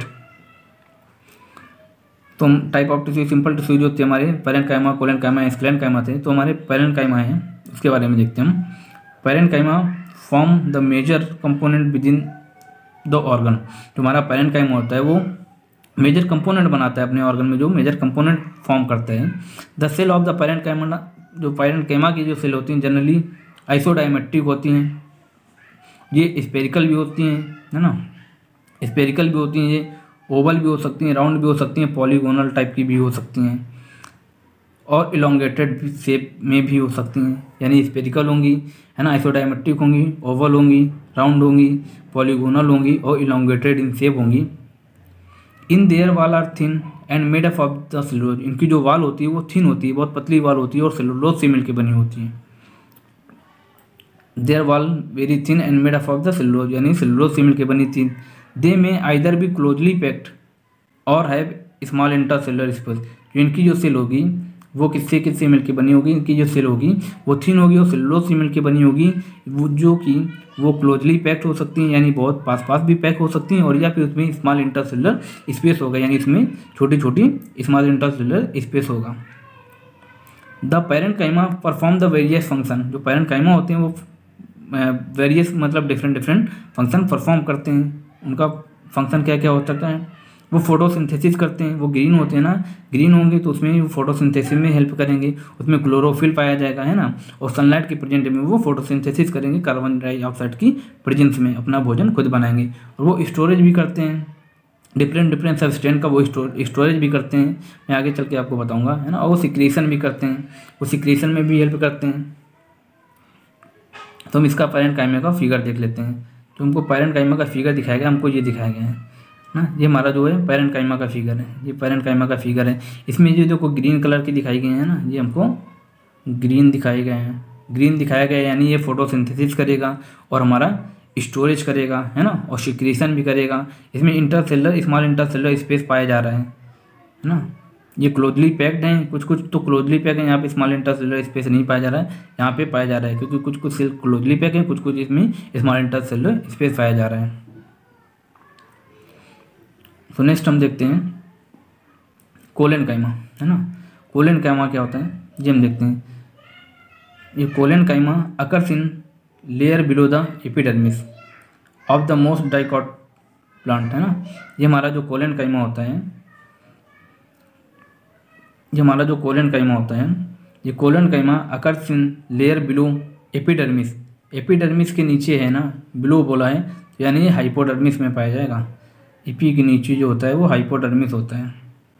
तो type of tissue, simple tissue जो थे हमारे पैरेन्काइमा, कोलेनकाइमा, स्क्लेरेन्काइमा थे, तो हमारे पैरेन्काइमा है, उसके बारे में देखते हैं हम। Parenchyma form the major component within the द ऑर्गन। जो हमारा पैरेन्काइमा होता है वो मेजर कंपोनेंट बनाता है अपने ऑर्गन में, जो मेजर कंपोनेंट फॉर्म करते हैं। The cell of the parenchyma, जो पैरेन्काइमा की जो सेल होती हैं जनरली आइसोडायमेट्रिक होती हैं, ये स्पेरिकल भी होती हैं, है ना, स्पेरिकल भी होती हैं, ये ओवल भी हो सकती हैं, राउंड भी हो सकती हैं, पॉलीगोनल टाइप की भी हो सकती हैं, और इलोंगेटेड शेप में भी हो सकती हैं। यानी स्पेरिकल होंगी, है ना, आइसोडायमेट्रिक होंगी, ओवल होंगी, राउंड होंगी, पॉलीगोनल होंगी और इलोंगेटेड इन शेप होंगी। In their wall are thin and made up of the cellulose. इनकी जो वाल होती है वो थिन होती है, बहुत पतली वाल होती है और सेलुलोज से मिलकर बनी होती है। Their wall very thin and made up of the cellulose, यानी सेलुलोज से मिलकर बनी थी। They may either be closely packed or have small intercellular space. जो इनकी जो सेल होगी वो किससे किससे मिलकर बनी होगी, इनकी जो सेल होगी वो थिन होगी और सेलुलोज से मिलकर बनी होगी, वो जो कि वो क्लोजली पैक्ड हो सकती हैं, यानी बहुत पास पास भी पैक हो सकती हैं, और या फिर उसमें स्मॉल इंटरसेलुलर स्पेस होगा, यानी इसमें छोटी छोटी स्मॉल इंटरसेलुलर स्पेस होगा। The parenchyma perform the various function. जो पैरेन्काइमा होते हैं वो वेरियस मतलब डिफरेंट डिफरेंट फंक्शन परफॉर्म करते हैं। उनका फंक्शन क्या क्या हो सकता है, वो फोटोसिंथेसिस करते हैं। वो ग्रीन होते हैं ना, ग्रीन होंगे तो उसमें वो फोटोसिंथेसिस में हेल्प करेंगे, उसमें क्लोरोफिल पाया जाएगा, है ना, और सनलाइट के प्रेजेंट में वो फोटोसिंथेसिस करेंगे, कार्बन डाइऑक्साइड की प्रेजेंस में अपना भोजन खुद बनाएंगे। और वो स्टोरेज भी करते हैं, डिफरेंट डिफरेंट सब्सटेंस का वो स्टोरेज भी करते हैं, मैं आगे चल के आपको बताऊँगा, है ना। और वो सिक्रीशन भी करते हैं, वो सिक्रीशन में भी हेल्प करते हैं। तो हम इसका पैरेन्काइमा का फिगर देख लेते हैं। जो हमको पैरेन्काइमा का फिगर दिखाया गया, हमको ये दिखाया गया है ना, ये हमारा जो है पैरेन्काइमा का फिगर है, ये पैरेन्काइमा का फिगर है। इसमें ये जो ग्रीन कलर के दिखाई गए हैं ना, ये हमको ग्रीन दिखाए गए हैं, ग्रीन दिखाया गया है, यानी ये फोटोसिंथेसिस करेगा और हमारा स्टोरेज करेगा, है ना, और सिक्रीशन भी करेगा। इसमें इंटरसेलुलर स्मॉल इंटरसेलुलर स्पेस पाया जा रहा है, है ना। ये क्लोजली पैक्ड हैं, कुछ कुछ तो क्लोजली पैक है, यहाँ पे स्मॉल इंटरसेलुलर स्पेस नहीं पाया जा रहा है, यहाँ पे पाया जा रहा है, क्योंकि कुछ कुछ सेल क्लोजली पैक है, कुछ कुछ इसमें स्मॉल इंटरसेलुलर स्पेस पाया जा रहा है। तो नेक्स्ट हम देखते हैं कोलेनकाइमा, है ना। कोलेनकाइमा क्या होता है ये हम देखते हैं। ये collenchyma occurs in layer below the epidermis of the most dicot plant, है ना। ये हमारा जो कोलेनकाइमा होता है, ये हमारा जो कोलेनकाइमा होता है, ये collenchyma occurs in layer below epidermis. Epidermis के नीचे है ना, बिलो बोला है, यानी ये हाइपोडर्मिस में पाया जाएगा। इपी के नीचे जो होता है वो हाइपोडर्मिस होता है,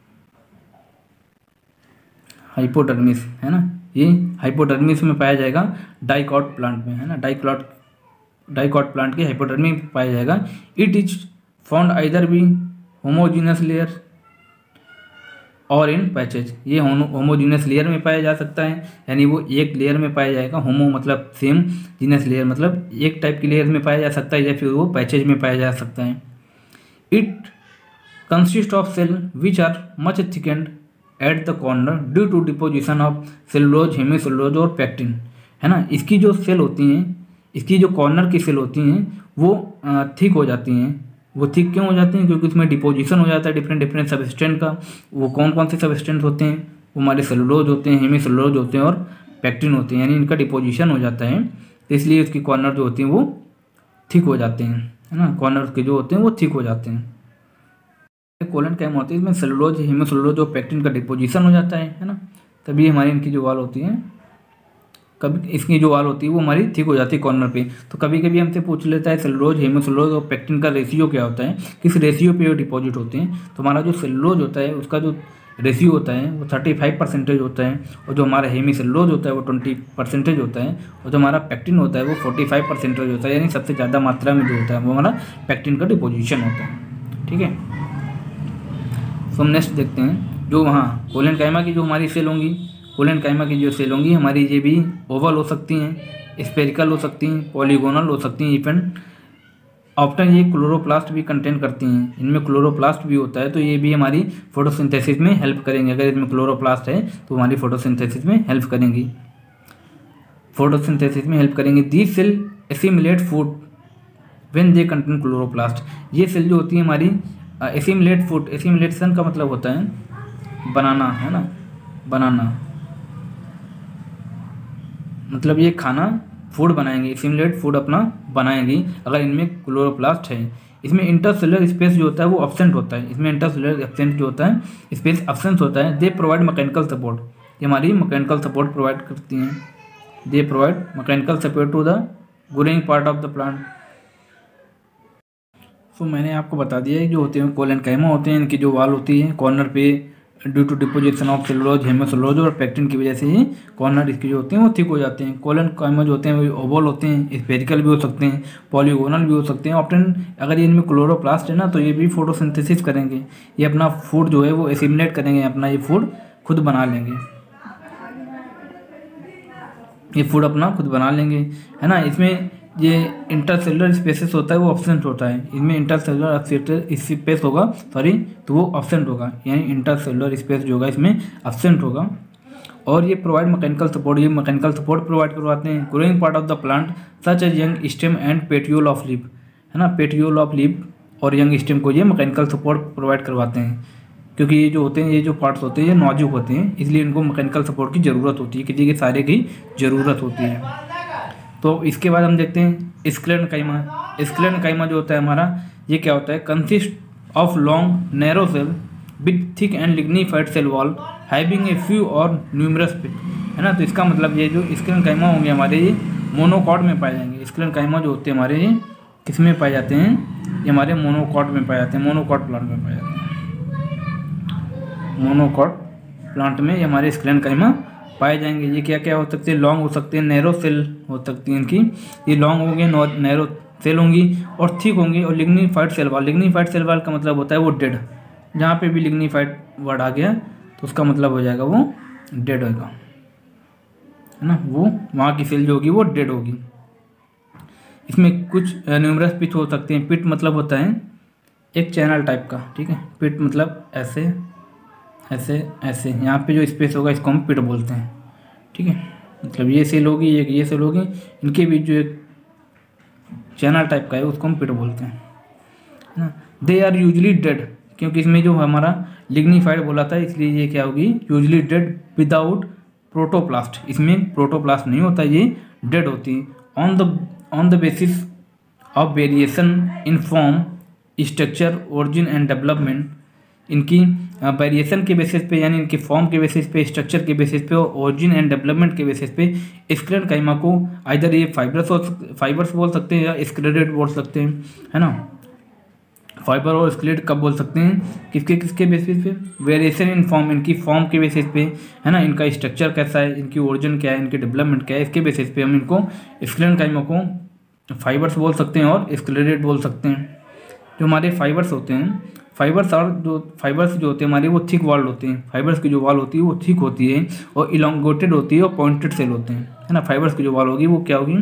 हाइपोडर्मिस, है ना। ये हाइपोडर्मिस में पाया जाएगा डाइकॉट प्लांट में, है ना। डाइकॉट डाइकॉट प्लांट के हाइपोडर्मी में पाया जाएगा। It is found either be homogeneous layer और इन पैचेज। ये होमोजीनस लेयर में पाया जा सकता है, यानी वो एक लेयर में पाया जाएगा। होमो मतलब सेम, जीनस लेयर मतलब एक टाइप की लेयर में पाया जा सकता है, या फिर वो पैचेज में पाया जा सकता है। It consist of cell which are much thickened at the corner due to deposition of cellulose, hemicellulose और पैक्टिन, है ना। इसकी जो सेल होती हैं, इसकी जो कॉर्नर की सेल होती हैं वो थिक हो जाती हैं। वो थिक क्यों हो जाती हैं, क्योंकि उसमें डिपोजिशन हो जाता है डिफरेंट डिफरेंट सबस्टेंस का। वो कौन कौन से सबस्टेंस होते हैं, वो हमारे सेलुलोज होते हैं, हेमीसेलुलोज होते हैं और पैक्टिन होते हैं, यानी इनका डिपोजिशन हो जाता है, तो इसलिए उसकी कॉर्नर जो होती हैं वो थिक हो जाते हैं, है ना। कॉर्नर के जो होते हैं वो थिक हो जाते हैं। कोलेनकाइमा होती है, इसमें सेलुलोज, हेमीसेलुलोज और पैक्टिन का डिपोजिशन हो जाता है, है ना। तभी हमारी इनकी जो वाल होती है, कभी इसकी जो वाल होती है वो हमारी थिक हो जाती है कॉर्नर पे। तो कभी कभी हमसे पूछ लेता है सेलुलोज, हेमीसेलुलोज और पैक्टिन का रेशियो क्या होता है, किस रेशियो पे वो डिपॉजिट होते हैं। तो हमारा जो सेलुलोज होता है उसका जो रेशियो होता है वो थर्टी फाइव परसेंटेज होता है, और जो हमारा हेमीसेलुलोज होता है वो ट्वेंटी परसेंटेज होता है, और जो हमारा पैक्टिन होता है वो फोर्टी फाइव परसेंटेज होता है, यानी सबसे ज़्यादा मात्रा में जो होता है वो हमारा पैक्टिन का डिपोजिशन होता है, ठीक है। तो हम नेक्स्ट देखते हैं, जो वहाँ कोलेनकाइमा की जो हमारी सेल होंगी, कोलेनकाइमा की जो सेल होंगी हमारी ये भी ओवल हो सकती हैं, स्पेरिकल हो सकती हैं, पॉलीगोनल हो सकती हैं, इवन ऑप्टन ये क्लोरोप्लास्ट भी कंटेन करती हैं, इनमें क्लोरोप्लास्ट भी होता है, तो ये भी हमारी फोटोसिंथेसिस में हेल्प करेंगे। अगर इसमें क्लोरोप्लास्ट है तो हमारी फोटोसिंथेसिस में हेल्प करेंगी, फोटोसिंथेसिस में हेल्प करेंगे। The cell assimilate food when they contain chloroplast. ये सेल जो होती है हमारी एसिमिलेट फूड, एसिमिलेशन का मतलब होता है बनाना, है ना, बनाना, मतलब ये खाना फूड बनाएंगे, एसिमिलेट फूड अपना बनाएंगी अगर इनमें क्लोरोप्लास्ट है। इसमें इंटरसेलुलर स्पेस जो होता है वो एब्सेंट होता है, इसमें इंटरसेलुलर एब्सेंट जो होता है स्पेस एब्सेंट होता है। दे प्रोवाइड मैकेनिकल सपोर्ट, ये हमारी मैकेनिकल सपोर्ट प्रोवाइड करती हैं। They provide mechanical support to the growing part of the plant. So मैंने आपको बता दिया है जो होते हैं कोलेनकाइमा होते हैं, इनकी जो वाल होती है कॉर्नर पे due to deposition of cellulose, hemicellulose और पेक्टिन की वजह से ही कॉर्नर इसके जो होते हैं वो थिक हो जाते हैं। कोलेनकाइमा जो होते हैं वो ओवल होते हैं, स्फेरिकल भी हो सकते हैं, पॉलीगोनल भी हो सकते हैं। ऑप्टन अगर ये इनमें क्लोरोप्लास्ट है ना तो ये भी फोटोसिंथेसिस करेंगे, ये अपना फूड जो है वो एसिमिलेट करेंगे, अपना ये फूड खुद बना लेंगे, ये फूड अपना खुद बना लेंगे, है ना। इसमें ये इंटरसेलुलर स्पेसेस होता है वो एब्सेंट होता है, इसमें इंटरसेलुलर स्पेस होगा सॉरी तो वो एब्सेंट होगा, यानी इंटरसेलुलर स्पेस जो होगा इसमें एब्सेंट होगा। और ये प्रोवाइड मैकेनिकल सपोर्ट, ये मैकेनिकल सपोर्ट प्रोवाइड करवाते हैं। Growing part of the plant such as young stem and petiole of leaf, है ना, पेटियोल ऑफ लीफ और यंग स्टेम को ये मैकेनिकल सपोर्ट प्रोवाइड करवाते हैं, क्योंकि ये जो होते हैं ये जो पार्ट्स होते हैं ये नाजुक होते हैं, इसलिए इनको मैकेनिकल सपोर्ट की ज़रूरत होती है, किसी के सारे की ज़रूरत होती है। तो इसके बाद हम देखते हैं स्क्लेरेनकाइमा। स्क्लेरेनकाइमा जो होता है हमारा ये क्या होता है, consist of long narrow cell with thick and lignified cell wall having a few और न्यूमरस पिट, है ना। तो इसका मतलब ये जो स्क्लेरेनकाइमा होंगे हमारे ये मोनोकॉट में पाए जाएंगे। स्क्लेरेनकाइमा जो होते हैं हमारे ये किस में पाए जाते हैं, ये हमारे मोनोकॉट में पाए जाते हैं, मोनोकॉट प्लांट में पाए जाते हैं। मोनोकॉट प्लांट में ये हमारे स्क्लेरेनकाइमा पाए जाएंगे। ये क्या क्या हो सकते हैं, लॉन्ग हो सकते हैं, नैरो सेल हो सकती है इनकी, ये लॉन्ग होंगे, नैरो सेल होंगी और थिक होंगी और lignified cell wall. Lignified cell wall का मतलब होता है वो डेड, जहाँ पे भी लिग्निफाइड वर्ड आ गया तो उसका मतलब हो जाएगा वो डेड होगा, है ना, वो वहाँ की सेल जो होगी वो डेड होगी। इसमें कुछ न्यूमरस पिट हो सकते हैं, पिट मतलब होता है एक चैनल टाइप का, ठीक है, पिट मतलब ऐसे ऐसे ऐसे, यहाँ पे जो स्पेस होगा इसको हम पिट बोलते हैं, ठीक है, मतलब ये सेल होगी एक ये सेल होगी, इनके बीच जो एक चैनल टाइप का है उसको हम पिट बोलते हैं, है ना। दे आर यूजली डेड, क्योंकि इसमें जो हमारा लिग्निफाइड बोला था इसलिए ये क्या होगी, यूजली डेड विदाउट प्रोटोप्लास्ट, इसमें प्रोटोप्लास्ट नहीं होता, ये डेड होती है। On the on the basis of variation in form, structure, origin and development, इनकी वेरिएशन के बेसिस पे यानी इनके फॉर्म के बेसिस पे, स्ट्रक्चर के बेसिस पे और ओरिजिन एंड डेवलपमेंट के बेसिस पे स्क्लेरेनकाइमा को आइदर ये फाइबर्स फाइबर्स बोल सकते हैं या स्क्लेरेट बोल सकते हैं, है ना। फाइबर और स्क्लेरेट कब बोल सकते हैं, किसके किसके बेसिस पे, वेरिएशन इन फॉर्म, इनकी फॉर्म के बेसिस पे, है ना, इनका स्ट्रक्चर कैसा है, इनकी ओरिजिन क्या है, इनकी डेवलपमेंट क्या है, इसके बेसिस पे हम इनको स्क्लेरेनकाइमा को फाइबर्स बोल सकते हैं और स्क्लेरेट बोल सकते हैं। जो हमारे फाइबर्स होते हैं, फाइबर्स और जो फाइबर्स जो होते हैं हमारे वो थिक वॉल होते हैं, फाइबर्स की जो वॉल होती है वो थिक होती है और इलोंगेटेड होती है और पॉइंटेड सेल होते हैं, है ना। फाइबर्स की जो वॉल होगी वो क्या होगी,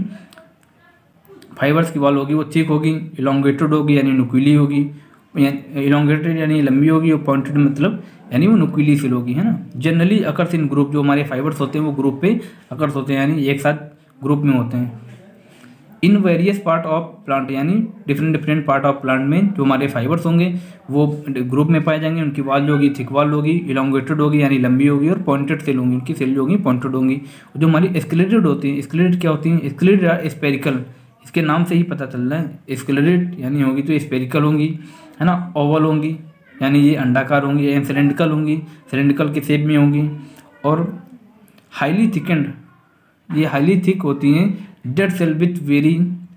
फाइबर्स की वॉल होगी वो थिक होगी, इलोंगेटेड होगी यानी नुकीली होगी, इलोंगेटेड यानी लंबी होगी और पॉइंटेड मतलब यानी वो नुकीली सेल होगी, है ना। जनरली अकर्स इन ग्रुप, जो हमारे फाइबर्स होते हैं वो ग्रुप पे अकर्स होते हैं यानी एक साथ ग्रुप में होते हैं। In various part of plant यानी different different part of plant में जो हमारे फाइबर्स होंगे वो ग्रुप में पाए जाएंगे, उनकी वॉल जो होगी थिक वॉल होगी, इलोंगेटेड होगी यानी लंबी होगी और पॉइंटेड सेल होंगी, उनकी सेल जो होगी पॉइंटेड होंगी। जो हमारी स्क्लेरेटेड होती है, स्क्लेरेट क्या होती है, स्क्लेरेट या स्पेरिकल, इसके नाम से ही पता चल रहा है, स्क्लेरेट यानी होगी तो स्पेरिकल होंगी, है ना, ओवल होंगी यानी ये अंडाकार होंगी, या सिलेंड्रिकल होंगी, सिलेंड्रिकल के शेप में होंगी और हाईली थिकेंड, ये हाईली थिक होती हैं, dead cell with very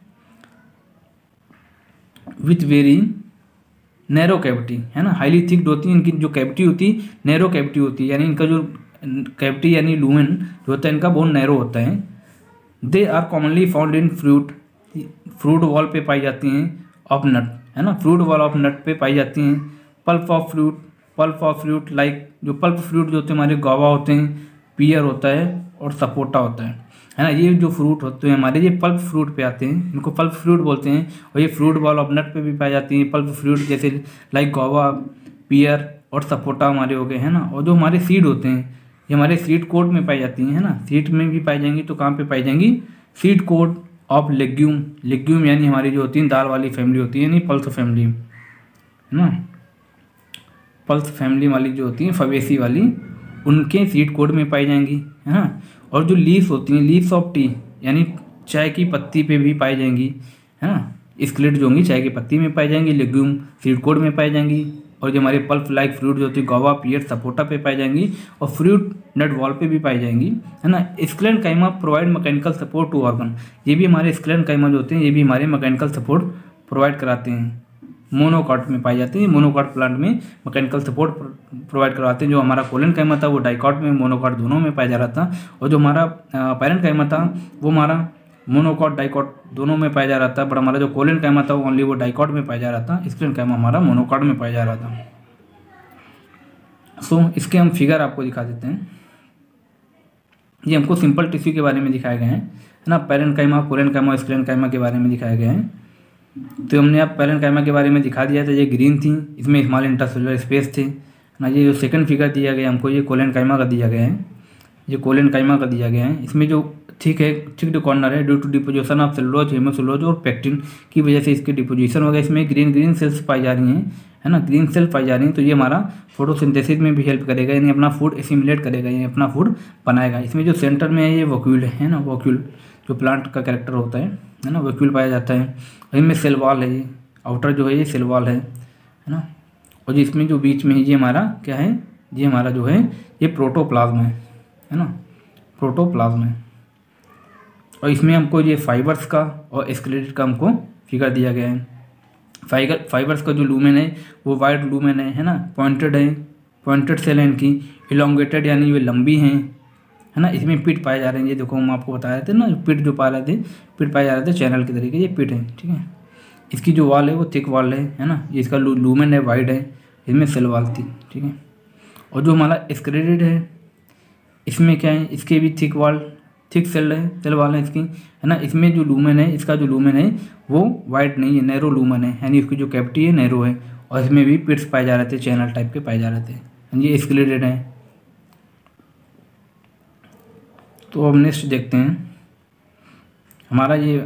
with very narrow cavity, है ना, हाईली थिक्ड होती है, इनकी जो कैविटी होती है नैरो कैविटी होती है, यानी इनका जो कैविटी यानी लूमेन जो होता है इनका बहुत नैरो होता है। They are commonly found in fruit, fruit wall पे पाई जाती हैं ऑफ नट, है ना, फ्रूट वॉल ऑफ नट पे पाई जाती हैं। Pulp of fruit, pulp of fruit like जो पल्प फ्रूट जो होते हैं हमारे गुआवा होते हैं, पियर होता है और सपोटा होता है, है ना। ये जो फ्रूट होते हैं हमारे, ये पल्प फ्रूट पे आते हैं, इनको पल्प फ्रूट बोलते हैं। और ये फ्रूट बॉल ऑफ नट पे भी पाई जाती हैं। पल्प फ्रूट जैसे लाइक गोवा, पियर और सपोटा हमारे हो गए, है ना। और जो हमारे सीड होते हैं ये हमारे सीड कोट में पाई जाती हैं, है ना। सीड में भी पाई जाएंगी, तो कहाँ पे पाई जाएंगी, seed coat of legume. Legume यानी हमारी जो होती है दाल वाली फैमिली होती है, यानी पल्स फैमिली, है ना। पल्स फैमिली वाली जो होती है फवेसी वाली, उनके सीड कोड में पाई जाएंगी, है ना। और जो लीव्स होती हैं, लीव्स ऑफ टी यानी चाय की पत्ती पे भी पाई जाएंगी, है ना। स्क्लिट जो होंगी चाय की पत्ती में पाई जाएंगी, लेग्यूम सीड कोड में पाई जाएंगी। और जो हमारे पल्प लाइक फ्रूट जो होती है गोवा, पियर, सपोटा पे पाई जाएंगी। और फ्रूट नट वॉल पे भी पाई जाएंगी, है ना। Sclerenchyma provide mechanical support to organ. ये भी हमारे स्क्लेन काइमा जो होते हैं ये भी हमारे मैकेनिकल सपोर्ट प्रोवाइड कराते हैं। मोनोकॉट में पाई जाती है, मोनोकॉट प्लांट में मैकेनिकल सपोर्ट प्रोवाइड करवाते हैं। जो हमारा कोलन काइमा था वो डाइकॉट में, मोनोकॉट दोनों में पाया जा रहा था। और जो हमारा पैरेंट काइमा था वो हमारा मोनोकॉट डाइकॉट दोनों में पाया जा रहा था। बट हमारा जो कोलन काइमा था वो ओनली वो डाइकॉट में पाया जा रहा था। स्क्लेन काइमा हमारा मोनोकॉट में पाया जा रहा था। सो so, इसके हम फिगर आपको दिखा देते हैं। ये हमको सिंपल टिश्यू के बारे में दिखाए गए हैं, है ना। पैरेंट काइमा, कोलन काइमा, स्क्लेन काइमा के बारे में दिखाए गए हैं। तो हमने अब पैरेंट काइमा के बारे में दिखा दिया था। ये ग्रीन थी, इसमें स्मॉल इंटरसेलुलर स्पेस थे, ना। ये जो सेकंड फिगर दिया गया हमको ये कोलन काइमा का दिया गया है, ये कोलन काइमा का दिया गया है। इसमें जो ठीक है थिक कॉर्नर है due to deposition of cellulose, hemicellulose और पेक्टिन की वजह से इसकी डिपोजिशन हो गया। इसमें ग्रीन ग्रीन सेल्स पाई जा रही हैं, है ना, ग्रीन सेल पाई जा रही हैं। तो ये हमारा फोटोसिंथेसिस में भी हेल्प करेगा, यानी अपना फूड एसिमिलेट करेगा, यानी अपना फूड बनाएगा। इसमें जो सेंटर में है ये वॉक्यूल है ना, वॉक्यूल जो प्लांट का कैरेक्टर होता है, है ना, वॉक्यूल पाया जाता है। इनमें सेल वॉल है, ये आउटर जो है ये सेल वॉल है, है ना। और जिसमें जो बीच में है ये हमारा क्या है, ये हमारा जो है ये प्रोटोप्लाज्म है, है ना, प्रोटोप्लाज्म है। और इसमें हमको ये फाइबर्स का और स्केलेटन का हमको फिगर दिया गया है। फाइबर फाइबर्स का जो लूमेन है वो वाइड लूमेन है, है ना, पॉइंटेड है, पॉइंटेड सेल है इनकी, इलोंगेटेड यानी ये लंबी हैं, है ना। इसमें पिट पाए जा रहे हैं, ये देखो हम आपको बता रहे थे ना, पिट जो पा रहे थे, पिट पाए जा रहे थे चैनल के तरीके, ये पिट है, ठीक है। इसकी जो वॉल है वो थिक वॉल है, है ना। ये इसका लूमेन है, वाइड है, इसमें सेल वॉल थी, ठीक है। और जो हमारा स्क्लेटेड है इसमें क्या है, इसके भी थिक वॉल, थिक सेल है, सेल वॉल है इसकी, है ना। इसमें जो लूमेन है, इसका जो लूमेन है वो वाइड नहीं है, नैरो लूमेन है, यानी इसकी जो कैविटी है नैरो है। और इसमें भी पिट्स पाए जा रहे थे, चैनल टाइप के पाए जा रहे थे। ये स्केलेटेड है। तो अब नेक्स्ट देखते हैं, हमारा ये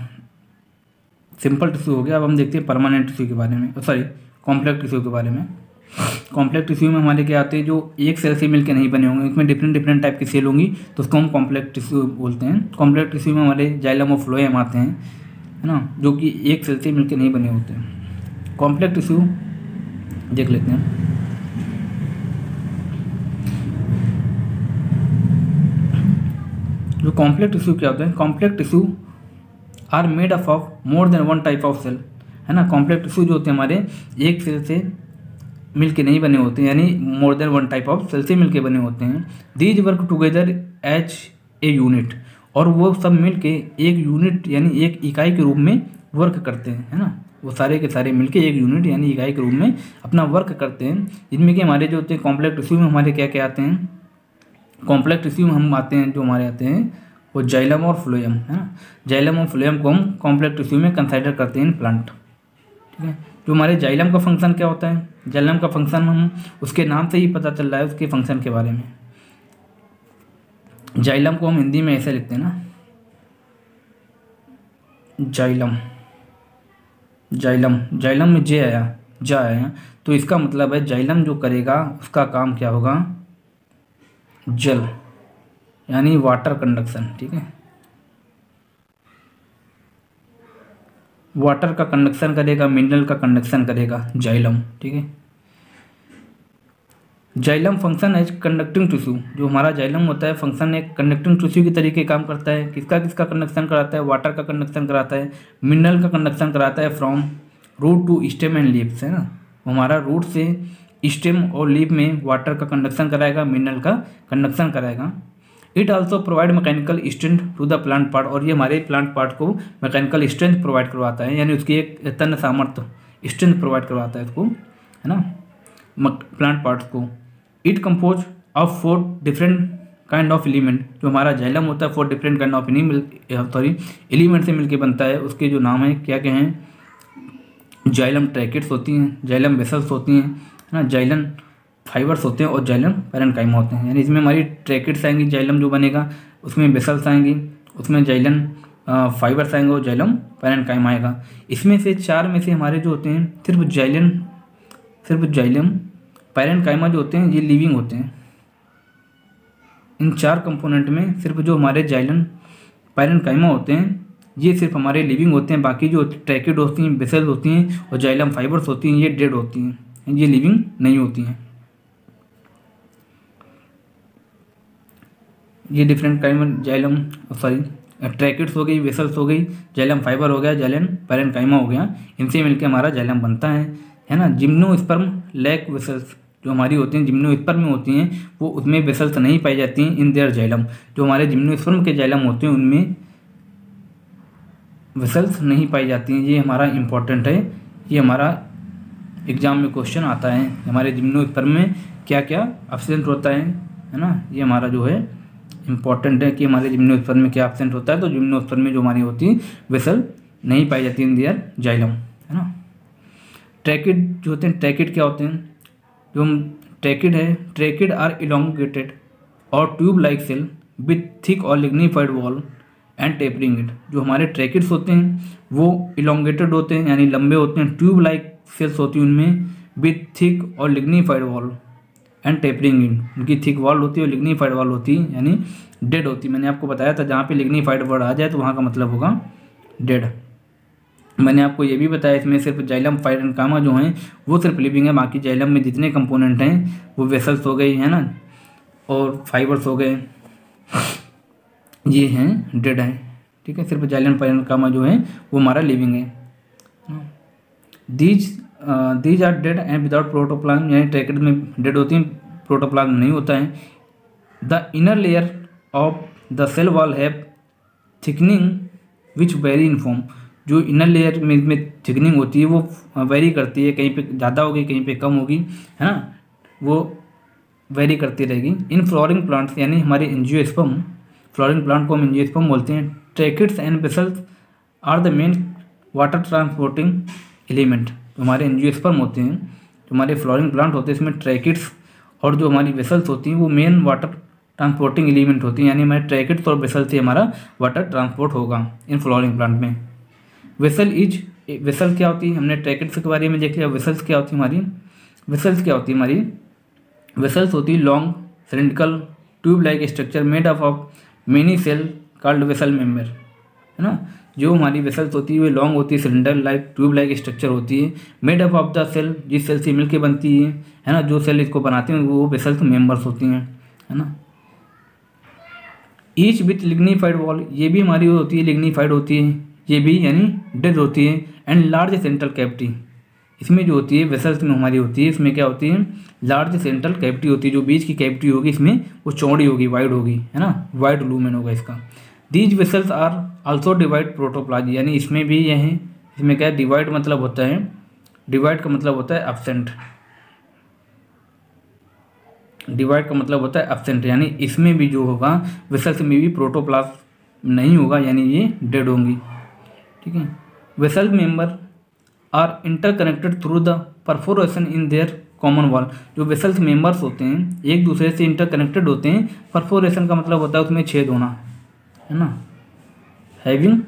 सिंपल टिश्यू हो गया। अब हम देखते हैं परमानेंट टिश्यू के बारे में, सॉरी कॉम्प्लेक्स टिश्यू के बारे में। कॉम्प्लेक्स टिश्यू में हमारे क्या आते हैं, जो एक सेल से मिलकर नहीं बने होंगे, इसमें डिफरेंट डिफरेंट टाइप की सेल होंगी, तो उसको हम कॉम्प्लेक्स टिश्यू बोलते हैं। कॉम्प्लेक्स टिश्यू में हमारे जाइलम और फ्लोएम आते हैं, है ना, जो कि एक सेल से मिलकर नहीं बने होते हैं। कॉम्प्लेक्स टिश्यू देख लेते हैं। जो कॉम्प्लेक्स टिश्यू क्या होता है, complex tissue are made up of more than one type of cell, है ना। कॉम्प्लेक्स टिश्यू जो होते हैं हमारे एक सेल से मिलके नहीं बने होते हैं, यानी more than one type of cell से मिलके बने होते हैं। These work together as a unit, और वो सब मिलके एक यूनिट यानी एक इकाई के रूप में वर्क करते हैं, है ना। वो सारे के सारे मिलके एक यूनिट यानी इकाई के रूप में अपना वर्क करते हैं। जिनमें कि हमारे जो होते हैं कॉम्प्लेक्स टिश्यू में हमारे क्या क्या आते हैं, कॉम्प्लेक्स टिश्यू में हम आते हैं, जो हमारे आते हैं वो जाइलम और फ्लोएम, है ना। जाइलम और फ्लोएम को हम कॉम्प्लेक्स टिश्यू में कंसिडर करते हैं इन प्लांट, ठीक है। जो हमारे जाइलम का फंक्शन क्या होता है, जाइलम का फंक्शन हम उसके नाम से ही पता चल रहा है उसके फंक्शन के बारे में। जाइलम को हम हिंदी में ऐसे लिखते हैं ना, जाइलम, जाइलम, जाइलम में जे आया, जा आया, तो इसका मतलब है जाइलम जो करेगा उसका काम क्या होगा, जल यानी वाटर कंडक्शन, ठीक है। वाटर का कंडक्शन करेगा, मिनरल का कंडक्शन करेगा जाइलम, ठीक है। जाइलम फंक्शन है कंडक्टिंग टिश्यू, जो हमारा जाइलम होता है फंक्शन एक कंडक्टिंग टिश्यू के तरीके काम करता है। किसका किसका कंडक्शन कराता है, वाटर का कंडक्शन कराता है, मिनरल का कंडक्शन कराता है from root to stem and leaves, है ना। हमारा रूट से स्टेम और लीफ में वाटर का कंडक्शन कराएगा, मिनरल का कंडक्शन कराएगा। It also provide mechanical strength to the plant part, और ये हमारे प्लांट पार्ट को मैकेनिकल स्ट्रेंथ प्रोवाइड करवाता है, यानी उसकी एक तन्य सामर्थ्य स्ट्रेंथ प्रोवाइड करवाता है इसको, है ना, प्लांट पार्ट्स को। It compose of four different kind of element, जो हमारा जाइलम होता है four different kind of sorry element से मिलके बनता है, उसके जो नाम है क्या क्या हैं, जाइलम ट्रैकेट्स होती हैं, जाइलम वेसल्स होती हैं, है ना, जाइलम फाइबर्स होते हैं और जाइलम पैरेन्काइमा होते हैं। यानी इसमें हमारी ट्रैकेट्स आएंगी, जाइलम जो बनेगा उसमें वेसल्स आएंगी, उसमें जाइलम फाइबर्स आएंगे और जाइलम पैरेन्काइमा आएगा। इसमें से चार में से हमारे जो होते हैं सिर्फ जाइलम सिर्फ जाइलम पैरेन्काइमा जो होते हैं ये लिविंग होते हैं। इन चार कंपोनेंट में सिर्फ जो हमारे जाइलम पैरेन्काइमा होते हैं ये सिर्फ हमारे लिविंग होते हैं, बाकी जो ट्रैकेट होती हैं, वेसल्स होती हैं और जाइलम फाइबर्स होती हैं ये डेड होती हैं, ये लिविंग नहीं होती हैं। ये different kind xylem sorry tracheids हो गई, वेसल्स हो गई, जाइलम फाइबर हो गया, जाइलम पैरेन्काइमा हो गया, इनसे मिलकर हमारा जाइलम बनता है, है ना। जिम्नोस्पर्म लैक वेसल्स जो हमारी होती हैं, जिम्नोस्पर्म में होती हैं, वो उसमें वेसल्स नहीं पाई जाती हैं इन देयर जाइलम। जो हमारे जिम्नोस्पर्म के जाइलम होते हैं उनमें वेसल्स नहीं पाई जाती हैं। ये हमारा इम्पोर्टेंट है, ये हमारा एग्जाम में क्वेश्चन आता है, हमारे जिम्नोस्पर्म में क्या क्या एब्सेंट होता है, है ना। ये हमारा जो है इम्पॉर्टेंट है कि हमारे जिम्नोस्पर्म में क्या एब्सेंट होता है। तो जिम्नोस्पर्म में जो हमारी होती है वेसल नहीं पाई जाती इन देयर जाइलम, है ना। ट्रैकेट जो होते हैं, ट्रैकेट क्या होते हैं, जो हम ट्रैकेट है, ट्रैकेट आर इलोंगेटेड और tube like cell with thick और lignified wall and tapering it. जो हमारे ट्रैकेट्स होते हैं वो इलोंगेटेड होते हैं यानी लंबे होते हैं, ट्यूब लाइक सेल्स होती हैं उनमें, विथ थिक और lignified wall and tapering in. उनकी थिक वॉल होती है और लिग्निफाइड वॉल होती है यानी डेड होती है। मैंने आपको बताया था जहाँ पे लिग्निफाइड वर्ड आ जाए तो वहाँ का मतलब होगा डेड। मैंने आपको ये भी बताया इसमें सिर्फ जाइलम पैरेन्काइमा जो हैं वो सिर्फ लिविंग है, बाकी जाइलम में जितने कंपोनेंट हैं वो वेसल्स हो गई, है ना, और फाइबर्स हो गए, ये हैं डेड हैं, ठीक है। सिर्फ जाइलम पैरेन्काइमा जो है वो हमारा लिविंग है। These these are dead and without protoplasm, यानी ट्रैकेट में डेड होती हैं, प्रोटोप्लाज्म नहीं होता है। The inner layer of the cell wall have thickening which vary in form. जो इनर लेयर में में थिकनिंग होती है वो वेरी करती है, कहीं पे ज़्यादा होगी कहीं पे कम होगी, है ना, वो वेरी करती रहेगी। इन फ्लोरिंग प्लांट्स यानी हमारे एंजियोस्पर्म, फ्लोरिंग प्लांट को हम एंजियोस्पर्म बोलते हैं। Tracheids and vessels are the main water transporting element. जो हमारे एंजियोस्पर्म होते हैं, जो हमारे फ्लोरिंग प्लांट होते हैं, इसमें ट्रैकेट्स और जो हमारी वेसल्स होती हैं वो मेन वाटर ट्रांसपोर्टिंग एलिमेंट होती हैं, यानी हमारे ट्रैकेट्स और वेसल से हमारा वाटर ट्रांसपोर्ट होगा इन फ्लोरिंग प्लांट में। वेसल इज, वेसल क्या होती है, हमने ट्रैकेट्स के बारे में देख लिया। वेसल्स क्या होती है हमारी, वेसल्स क्या होती है हमारी, वेसल्स होती है long cylindrical tube like structure made up of many cell called vessel member, है ना। जो हमारी वेसल्स होती है वो लॉन्ग होती है, cylinder like tube like structure होती है, made up of the cell, जिस सेल से मिलके बनती है, है ना। जो सेल इसको बनाते हैं वो वेसल्स मेम्बर्स होती हैं, है ना। ईच विथ लिग्निफाइड वॉल, ये भी हमारी होती है लिग्निफाइड होती है, ये भी यानी डेड होती है। एंड लार्ज सेंट्रल कैविटी, इसमें जो होती है वेसल्स में हमारी होती है, इसमें क्या होती है लार्ज सेंट्रल कैविटी होती है। जो बीच की कैविटी होगी इसमें वो चौड़ी होगी, वाइड होगी, है ना, वाइड लूमेन होगा इसका। These vessels are also devoid protoplasm, यानी इसमें भी ये है, इसमें क्या है डिवाइड मतलब होता है, डिवाइड का मतलब होता है एब्सेंट, डिवाइड का मतलब होता है एब्सेंट, यानी इसमें भी जो होगा वेसल्स में भी प्रोटोप्लाज्म नहीं होगा, यानी ये डेड होंगी, ठीक है। Vessel member are interconnected through the perforation in their common wall. जो वेसल्स मेंबर्स होते हैं एक दूसरे से इंटरकनेक्टेड होते हैं। परफोरेशन का मतलब होता है उसमें छेद होना, है ना, हैविंग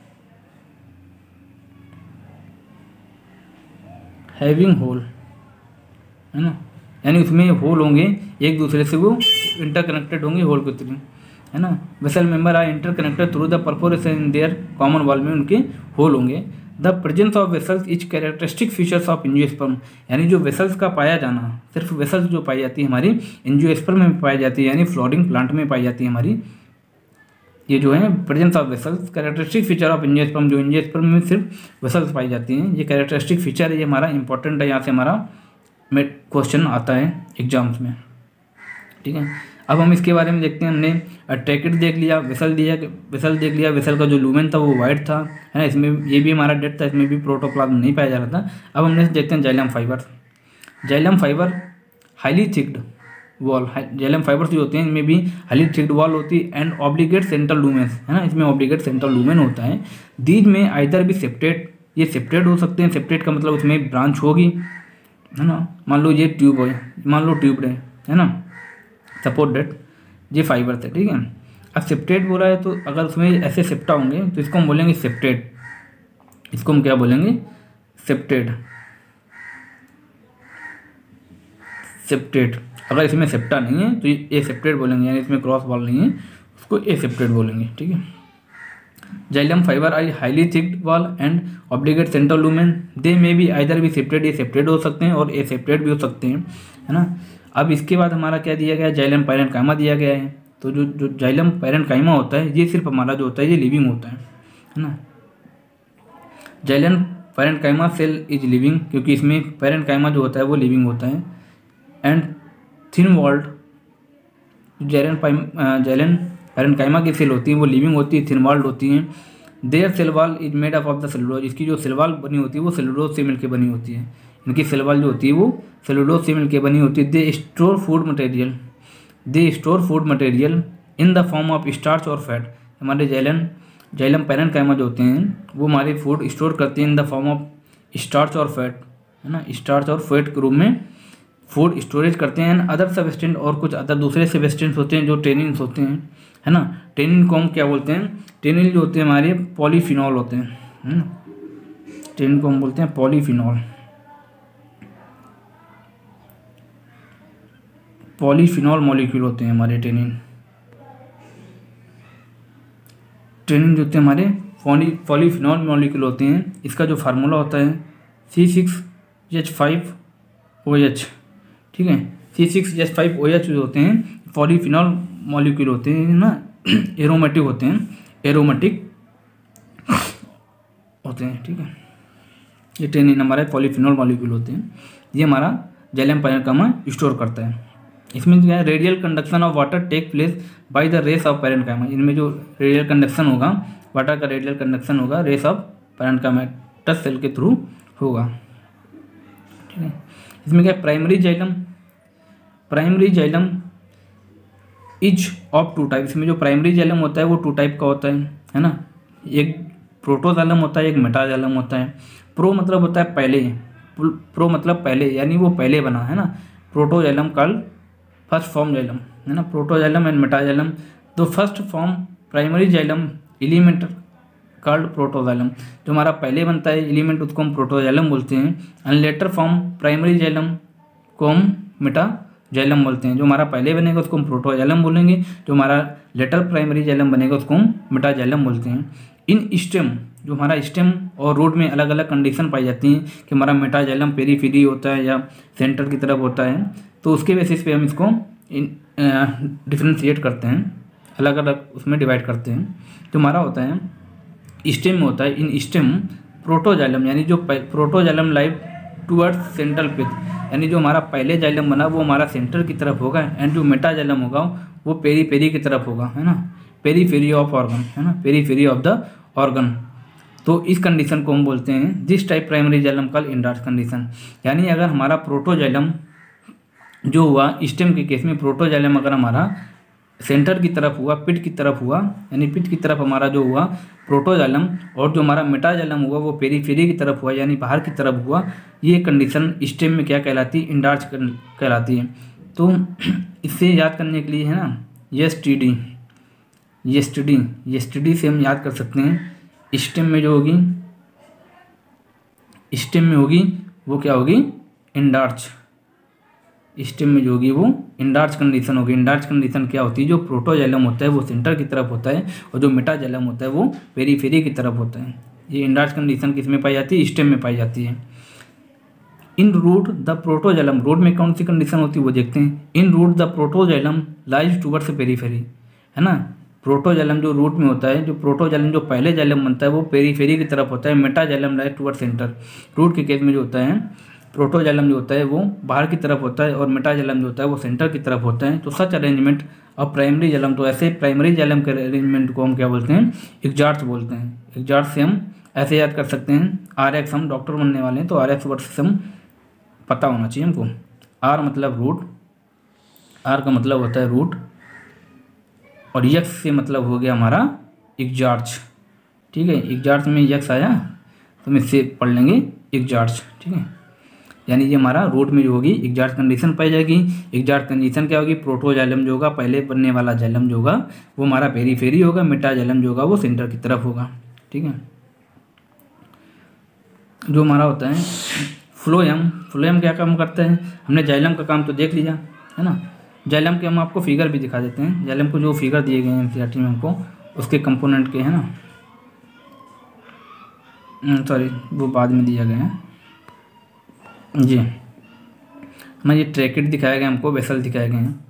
हैविंग होल, है ना, यानी उसमें होल होंगे एक दूसरे से, वो इंटरकनेक्टेड होंगे होल के थ्रू, है ना। Vessel member are interconnected through the perforation in their common wall, में उनके होल होंगे। The presence of vessels is characteristic features of angiosperm, यानी जो वेसल्स का पाया जाना, सिर्फ वेसल्स जो पाई जाती है हमारी एंजियोस्पर्म में पाई जाती है, यानी फ्लोरिंग प्लांट में पाई जाती है हमारी, ये जो है presence of vessels characteristic feature of angiosperm. जो एंजियोस्पर्म में सिर्फ वेसल्स पाई जाती हैं, ये कैरेक्टरिस्टिक फीचर है, ये हमारा इंपॉर्टेंट है, यहाँ से हमारा क्वेश्चन आता है एग्जाम्स में, ठीक है। अब हम इसके बारे में देखते हैं। हमने ट्रैकेट देख लिया, वेसल दिया, वेसल देख लिया, वेसल का जो लूमेन था वो वाइड था, है ना, इसमें ये भी हमारा डेड था, इसमें भी प्रोटोप्लाज्म नहीं पाया जा रहा था। अब हमने देखते हैं xylem fibre. Xylem fibre highly thickened wall, xylem fibres जो होते हैं इनमें भी हाईली थिक्ड वॉल होती है एंड ऑब्लिगेट सेंट्रल लूमेंस, है ना, इसमें ऑब्लिगेट सेंट्रल लूमेन होता है। दीज में आइदर भी सेप्टेट, ये सेप्टेट हो सकते हैं, सेप्टेट का मतलब उसमें ब्रांच होगी, है ना, मान लो ये ट्यूब है, मान लो ट्यूब है है ना, सपोर्ट डेट ये फाइबर है, ठीक है। अब सेप्टेट बोला है तो अगर उसमें ऐसे सेप्टा होंगे तो इसको हम बोलेंगे सेप्टेट, इसको हम क्या बोलेंगे, सेप्टेट, सेप्टेट। अगर इसमें सेप्टा नहीं है तो ये सेप्टेट बोलेंगे, यानी इसमें क्रॉस वॉल नहीं है, उसको ए सेप्टेट बोलेंगे, ठीक है। Xylem fibre I highly thickened wall and obliterated central lumen, they में भी आइदर भी सेप्टेट, ये सेप्टेट हो सकते हैं और ए सेप्टेट भी हो सकते हैं, है ना। अब इसके बाद हमारा क्या दिया गया है, जाइलम पैरेन्काइमा दिया गया है। तो जो जो जाइलम पैरेन्काइमा होता है ये सिर्फ हमारा जो होता है ये लिविंग होता है, है ना। Xylem parenchyma cell is living, क्योंकि इसमें पैरेन्काइमा जो होता है वो लिविंग होता है। And thin walled, xylem xylem parenchyma की सेल होती है वो लिविंग होती है, थिन वॉल्ड होती हैं। Their cell wall is made up of the cellulose, इसकी जो सेल वॉल बनी होती है वो सेलुलोज से मिलकर बनी होती है, इनकी सेल वॉल जो होती है वो सेलुलोज से मिलकर बनी होती है। They store food material, they store food material in the form of starch और फैट, हमारे जाइलम जाइलम पैरेन्काइमा जो होते हैं वो हमारे फूड स्टोर करते हैं in the form of starch और फैट, है ना, स्टार्च और फैट के रूप में फूड स्टोरेज करते हैं। अदर सबस्टेंट, और कुछ अदर दूसरे सबस्टेंट्स होते हैं जो टेनिन्स होते हैं, है ना। टेनिन को हम क्या बोलते हैं, टेनिन जो होते हैं हमारे पॉलीफिनॉल होते हैं, है ना, टेनिन को हम बोलते हैं पॉलीफिनॉल, पॉलीफिनॉल मॉलिक्यूल होते हैं हमारे टेनिन। टेनिन जो होते हैं हमारे पॉली पॉलीफिनॉल मॉलिक्यूल होते हैं। इसका जो फार्मूला होता है C six H five O H, ठीक है, C six H five O H जो होते हैं पॉलीफिनॉल मॉलिक्यूल होते हैं ना, एरोमेटिक होते हैं, एरोमेटिक होते हैं, ठीक है। ये टेनिन हमारे पॉलीफिनॉल मॉलिक्यूल होते हैं, ये हमारा जाइलम पैरेन्काइमा स्टोर करता है। इसमें जो है radial conduction of water take place by the rays of parenchyma, इनमें जो रेडियल कंडक्शन होगा, वाटर का रेडियल कंडक्शन होगा रेस ऑफ पैरेन्काइमेटस सेल के थ्रू होगा, ठीक है। इसमें क्या primary xylem, primary xylem each of two type, इसमें जो प्राइमरी जाइलम होता है वो टू टाइप का होता है, है ना। एक प्रोटोजाइलम होता है, एक मेटाजाइलम होता है। प्रो मतलब होता है पहले, प्रो मतलब पहले, यानी वो पहले बना, है ना। प्रोटोजाइलम कल फर्स्ट फॉर्म जाइलम, है ना, प्रोटोजाइलम एंड मेटाजाइलम। तो first form primary xylem element called protoxylem, जो हमारा पहले बनता है एलिमेंट उसको हम प्रोटोजाइलम बोलते हैं। And later form primary xylem को हम मेटाजाइलम बोलते हैं, जो हमारा पहले बनेगा उसको हम प्रोटोजाइलम बोलेंगे, जो हमारा लेटर प्राइमरी जाइलम बनेगा उसको हम मेटाजाइलम बोलते हैं। इन स्टेम, जो हमारा स्टेम और रूट में अलग अलग कंडीशन पाई जाती हैं कि हमारा मेटाजाइलम पेरीफेरी होता है या सेंटर की तरफ होता है, तो उसके बेसिस पे हम इसको डिफ्रेंशिएट करते हैं, अलग अलग उसमें डिवाइड करते हैं। जो हमारा होता है स्टेम में होता है, इन स्टेम प्रोटोजाइलम, यानी जो protoxylem lie towards central pith, यानी जो हमारा पहले जाइलम बना वो हमारा सेंटर की तरफ होगा, एंड जो मेटाजाइलम होगा वो पेरी पेरी की तरफ होगा, है ना, पेरीफेरी ऑफ ऑर्गन, है ना, पेरीफेरी ऑफ द ऑर्गन। तो इस कंडीशन को हम बोलते हैं this type primary xylem called endarch condition. यानी अगर हमारा प्रोटोजाइलम जो हुआ स्टेम के केस में, प्रोटोजाइलम अगर हमारा सेंटर की तरफ हुआ, पिट की तरफ हुआ, यानी पिट की तरफ हमारा जो हुआ प्रोटोजाइलम, और जो हमारा मेटाजाइलम हुआ वो पेरीफेरी की तरफ हुआ, यानी बाहर की तरफ हुआ, ये कंडीशन स्टेम में क्या कहलाती है, इंडार्च कहलाती है। तो इससे याद करने के लिए है ना S T D, S T D S T D से हम याद कर सकते हैं। स्टेम में जो होगी, स्टेम में होगी वो क्या होगी, इंडार्च, स्टेम में जो होगी वो इंडार्च कंडीशन होगी। इंडार्च कंडीशन क्या होती है, जो प्रोटोजाइलम होता है वो सेंटर की तरफ होता है और जो मेटाजाइलम होता है वो पेरीफेरी की तरफ होता है। ये इंडार्च कंडीशन किस में पाई जाती है, स्टेम में पाई जाती है। In root the protoxylem, root में कौन सी कंडीशन होती है वो देखते हैं। In root the protoxylem lies towards periphery, है ना। प्रोटोजाइलम जो रूट में होता है, जो प्रोटोजाइलम जो पहले जाइलम बनता है वो पेरीफेरी की तरफ होता है, metaxylem lies towards centre. Root के केस में जो होता है प्रोटोजाइलम जो होता है वो बाहर की तरफ होता है और मेटाजाइलम जो होता है वो सेंटर की तरफ होता है। तो such arrangement of primary xylem, तो ऐसे प्राइमरी जाइलम के अरेंजमेंट को हम क्या बोलते हैं, एग्जार्ट्स बोलते हैं। एग्जार्ट्स से हम ऐसे याद कर सकते हैं, आर एक्स, हम डॉक्टर बनने वाले हैं तो आर एक्स वर्ड से हम पता होना चाहिए हमको। आर मतलब रूट, आर का मतलब होता है रूट, और यक्स से मतलब हो गया हमारा एग्जार्च। ठीक है, एग्जार्च में यक्स आया तो हम इससे पढ़ लेंगे एग्जार्च। ठीक है, यानी ये हमारा रूट में जो होगी एग्जार्च कंडीशन पाई जाएगी। एग्जार्च कंडीशन क्या होगी, प्रोटोजाइलम जो होगा पहले बनने वाला जाइलम जो होगा वो हमारा पेरीफेरी होगा, मेटाजाइलम जो होगा वो सेंटर की तरफ होगा। ठीक है, जो हमारा होता है फ्लोएम, फ्लोएम क्या काम करता है, हमने जाइलम का काम तो देख लिया है ना। जाइलम के हम आपको फिगर भी दिखा देते हैं, जाइलम को जो फिगर दिए गए हैं एनसीईआरटी में हमको उसके कंपोनेंट के है ना, सॉरी वो बाद में दिया गया है जी। ना ये ट्रैकेट दिखाया गया हमको, वेसल दिखाए गए हैं,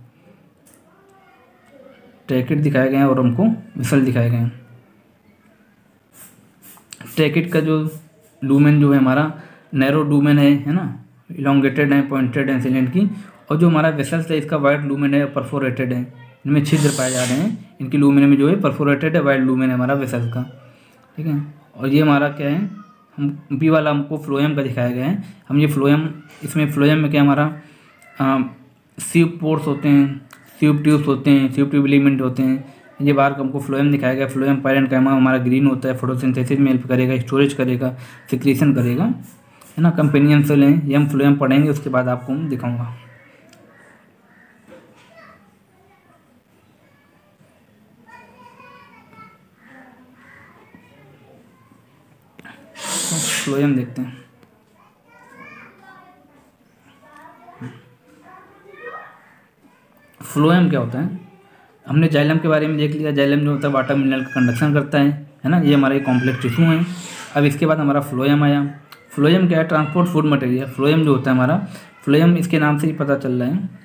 ट्रैकेट दिखाए गए हैं और हमको वेसल दिखाए गए हैं। ट्रैकेट का जो लूमेन जो है हमारा नैरो लूमेन है है ना, इलोंगेटेड है, पॉइंटेड है सिलेंट की, और जो हमारा वेसल्स है इसका वाइड लूमेन है, परफोरेटेड है, इनमें छिद्र पाए जा रहे हैं, इनकी लूमेन में जो है परफोरेटेड है, वाइड लूमेन है हमारा वेसल्स का। ठीक है, और ये हमारा क्या है, हम बी वाला हमको फ्लोएम का दिखाया गया है। हम ये फ्लोएम, इसमें फ्लोएम में क्या हमारा सीव पोर्स होते हैं, सीव ट्यूब्स होते हैं, सीव ट्यूब एलिमेंट होते हैं। ये बाहर का हमको फ्लोएम दिखाया गया। फ्लोएम पैरेन्काइमा हमारा ग्रीन होता है, फोटोसिंथेसिस में हेल्प करेगा, स्टोरेज करेगा, सिक्रीशन करेगा है ना। कंपेनियन सेल हैं, ये हम फ्लोएम पढ़ेंगे, उसके बाद आपको हम दिखाऊंगा। फ्लोएम देखते हैं। फ्लोएम क्या होता है, हमने जाइलम के बारे में देख लिया। जाइलम जो होता है वाटर मिनरल का कंडक्शन करता है है ना, ये हमारा एक कॉम्प्लेक्स टिश्यू है। अब इसके बाद हमारा फ्लोएम आया। फ्लोएम क्या है, ट्रांसपोर्ट फूड मटेरियल। फ्लोएम जो होता है हमारा, फ्लोएम इसके नाम से ही पता चल रहा है,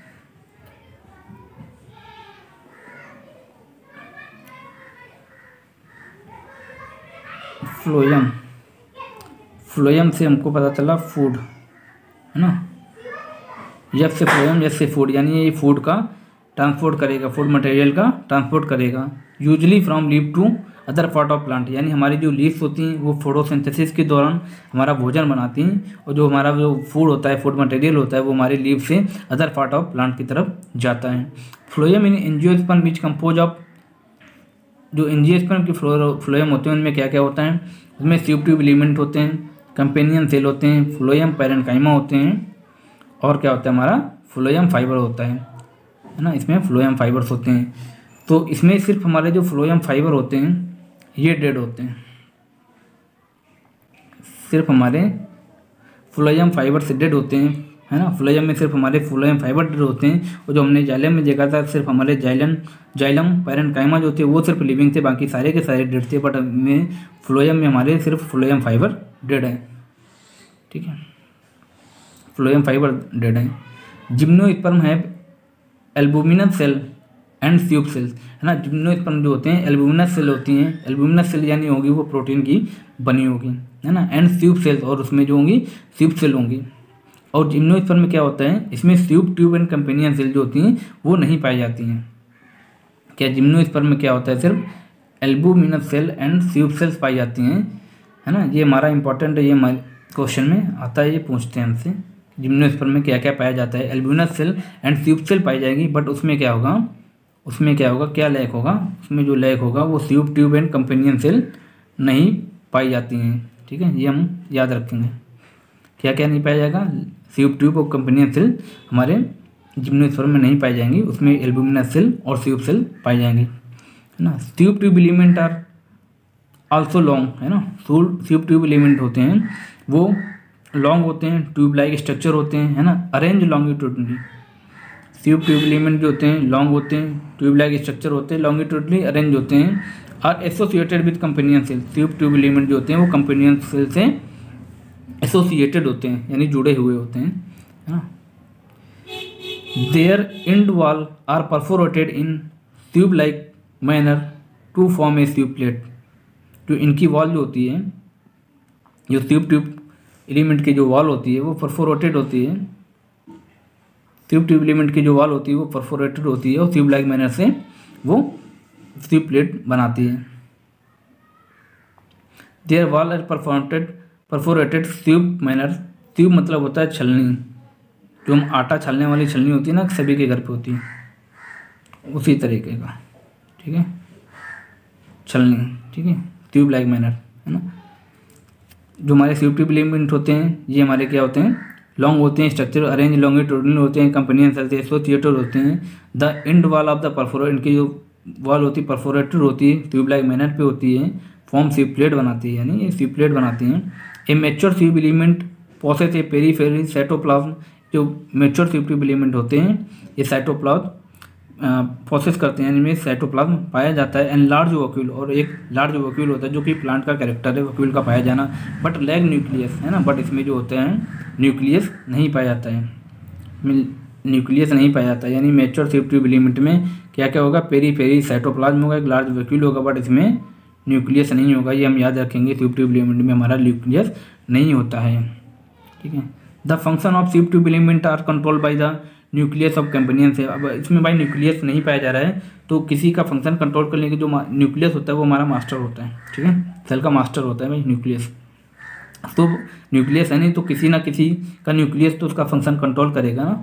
फ्लोएम, फ्लोएम से हमको पता चला फूड है ना, यस से फ्लोएम, यस से फूड, यानी ये फूड का ट्रांसपोर्ट करेगा, फूड मटेरियल का ट्रांसपोर्ट करेगा, usually from leaf to other part of plant. यानी हमारी जो लीव्स होती हैं वो फोटोसिंथेसिस के दौरान हमारा भोजन बनाती हैं, और जो हमारा जो फूड होता है, फूड मटेरियल होता है, वो हमारे लीव से अदर पार्ट ऑफ प्लांट की तरफ जाता है। Phloem in angiosperm which compose of, जो एंजियोस्पर्म की फ्लोएम होते हैं उनमें क्या क्या होता है, उसमें सीव ट्यूब एलिमेंट होते हैं, कंपेनियन सेल होते हैं, फ्लोएम पैरेन्काइमा होते हैं, और क्या होता है हमारा फ्लोएम फाइबर होता है है ना। इसमें फ्लोएम फाइबर्स होते हैं। तो इसमें सिर्फ हमारे जो फ्लोएम फाइबर होते हैं ये डेड होते हैं, सिर्फ हमारे फ्लोएम फाइबर से डेड होते हैं है ना। फ्लोएम में सिर्फ हमारे फ्लोएम फाइबर डेड होते हैं, और जो हमने जाइलम में देखा था सिर्फ हमारे जाइलम जाइलम पैरेन्काइमा जो थे वो सिर्फ लिविंग थे, बाकी सारे के सारे डेड थे। बट में फ्लोएम में हमारे सिर्फ फ्लोएम फाइबर डेड है। ठीक है, फ्लोएम फाइबर डेड है। जिम्नोस्पर्म है albuminous cell and tube cells है ना। जिम्नोस्पर्म जो होते हैं एल्बुमिनस सेल होती हैं, एल्बुमिनस सेल यानी होगी वो प्रोटीन की बनी होगी है ना, एंड ट्यूब सेल्स, और उसमें जो होंगी ट्यूब सेल होंगी। और जिम्नोस्पर्म में क्या होता है, इसमें tube tube and companion cell जो होती हैं वो नहीं पाई जाती हैं। क्या जिम्नोस्पर्म में क्या होता है, सिर्फ albuminous cell and tube cells पाई जाती हैं है ना। ये हमारा इंपॉर्टेंट है, ये हमारे क्वेश्चन में आता है, ये पूछते हैं हमसे जिम्नोस्पर्म में क्या क्या पाया जाता है। Albuminous cell and tube cell पाई जाएगी, बट उसमें क्या होगा, उसमें क्या होगा, क्या लैक होगा, उसमें जो लैक होगा वो tube tube and companion cell नहीं पाई जाती हैं। ठीक है, ये हम याद रखेंगे, क्या क्या नहीं पाया जाएगा, ट्यूब ट्यूब और कंपेनियन सेल हमारे जिम्नोस्पर्म में नहीं पाई जाएंगी, उसमें एल्बुमिनस सेल और ट्यूब सेल पाई जाएंगी है ना। Tube tube element are also long है ना। ट्यूब ट्यूब एलिमेंट होते हैं वो लॉन्ग होते हैं, ट्यूब लाइक स्ट्रक्चर होते हैं है ना, arrange longitudinally. Tube tube element जो होते हैं लॉन्ग होते हैं, ट्यूब लाइक स्ट्रक्चर होते हैं, लॉन्गिट्यूडली अरेंज होते हैं, और associated with companion cell. Tube tube element जो होते हैं वो कंपेनियन सेल से एसोसिएटेड होते हैं, यानी जुड़े हुए होते हैं है ना। Their end wall are perforated in tube like manner to form a tube plate. जो इनकी वॉल जो होती है, जो ट्यूब ट्यूब एलिमेंट की जो वॉल होती है वो परफोरेटेड होती है, ट्यूब ट्यूब एलिमेंट की जो वॉल होती है वो परफोरेटेड होती है, और ट्यूब लाइक मैनर से वो ट्यूब प्लेट बनाती है। Their wall are perforated perforated tube manner. Tube मतलब होता है छलनी, जो हम आटा छालने वाली छलनी होती है ना, सभी के घर पे होती है। उसी तरीके का, ठीक है, छलनी, ठीक है, ट्यूब लाइक मैनर, है ना। जो हमारे स्वीप ट्यूब एलिमेंट होते हैं ये हमारे क्या होते हैं, लॉन्ग होते हैं, स्ट्रक्चर अरेंज लॉन्गिट्यूडिनल होते हैं, कंपेनियन सेल एसोसिएटेड होते हैं। The end wall of the perforate, इनकी जो वॉल होती है परफोरेटेड होती है, ट्यूब लाइक मैनर पे होती है, फॉर्म स्वीप प्लेट बनाती है, यानी ये स्वीप प्लेट बनाती हैं। A mature sieve element possess a peripheral cytoplasm, जो मैच्योर स्वीप ट्यूब एलिमेंट होते हैं ये साइटोप्लाज्म प्रोसेस करते हैं, इनमें साइटोप्लाज्म पाया जाता है। एंड लार्ज वैक्यूल, और एक लार्ज वैक्यूल होता है जो कि प्लांट का कैरेक्टर है वैक्यूल का पाया जाना, बट लैग न्यूक्लियस, है ना, बट इसमें जो होते हैं न्यूक्लियस नहीं पाया जाता है, न्यूक्लियस नहीं पाया जाता है। यानी मैच्योर स्वीप ट्यूब एलिमेंट में क्या क्या होगा, पेरी पेरी साइटोप्लाज्म होगा, एक लार्ज वैक्यूल होगा, बट इसमें न्यूक्लियस नहीं होगा। ये हम याद रखेंगे, स्वीप ट्यूब एलिमेंट में हमारा न्यूक्लियस नहीं होता है, ठीक है। The function of sieve tube element are control by the nucleus of companion cell. अब इसमें भाई न्यूक्लियस नहीं पाया जा रहा है तो किसी का फंक्शन कंट्रोल करने के जो न्यूक्लियस होता है वो हमारा मास्टर होता है, ठीक है, सेल का मास्टर होता है भाई न्यूक्लियस। तो न्यूक्लियस है नहीं तो किसी ना किसी का न्यूक्लियस तो उसका फंक्शन कंट्रोल करेगा ना।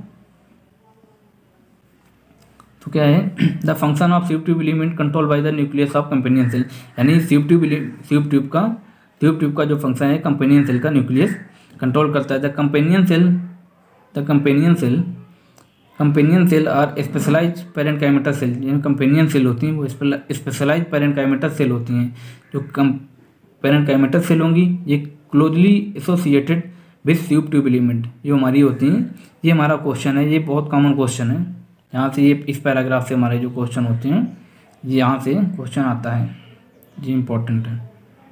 तो क्या है, the function of sieve tube element control by the nucleus of companion cell, यानी स्वीप ट्यूब स्वीप ट्यूब का स्वीप ट्यूब का जो फंक्शन है कंपेनियन सेल का न्यूक्लियस कंट्रोल करता है। The companion cell the companion cell companion cell are specialise parenchymatous cell, यानी कंपेनियन सेल होती हैं वो स्पेशलाइज पैरेन्काइमेटस सेल होती हैं। जो कम पैरेन्काइमेटस सेल होंगी ये closely associated with sieve tube element, ये हमारी होती हैं। ये हमारा क्वेश्चन है, ये बहुत कॉमन क्वेश्चन है, यहाँ से ये इस पैराग्राफ से हमारे जो क्वेश्चन होते हैं ये यहाँ से क्वेश्चन आता है, ये इंपॉर्टेंट है।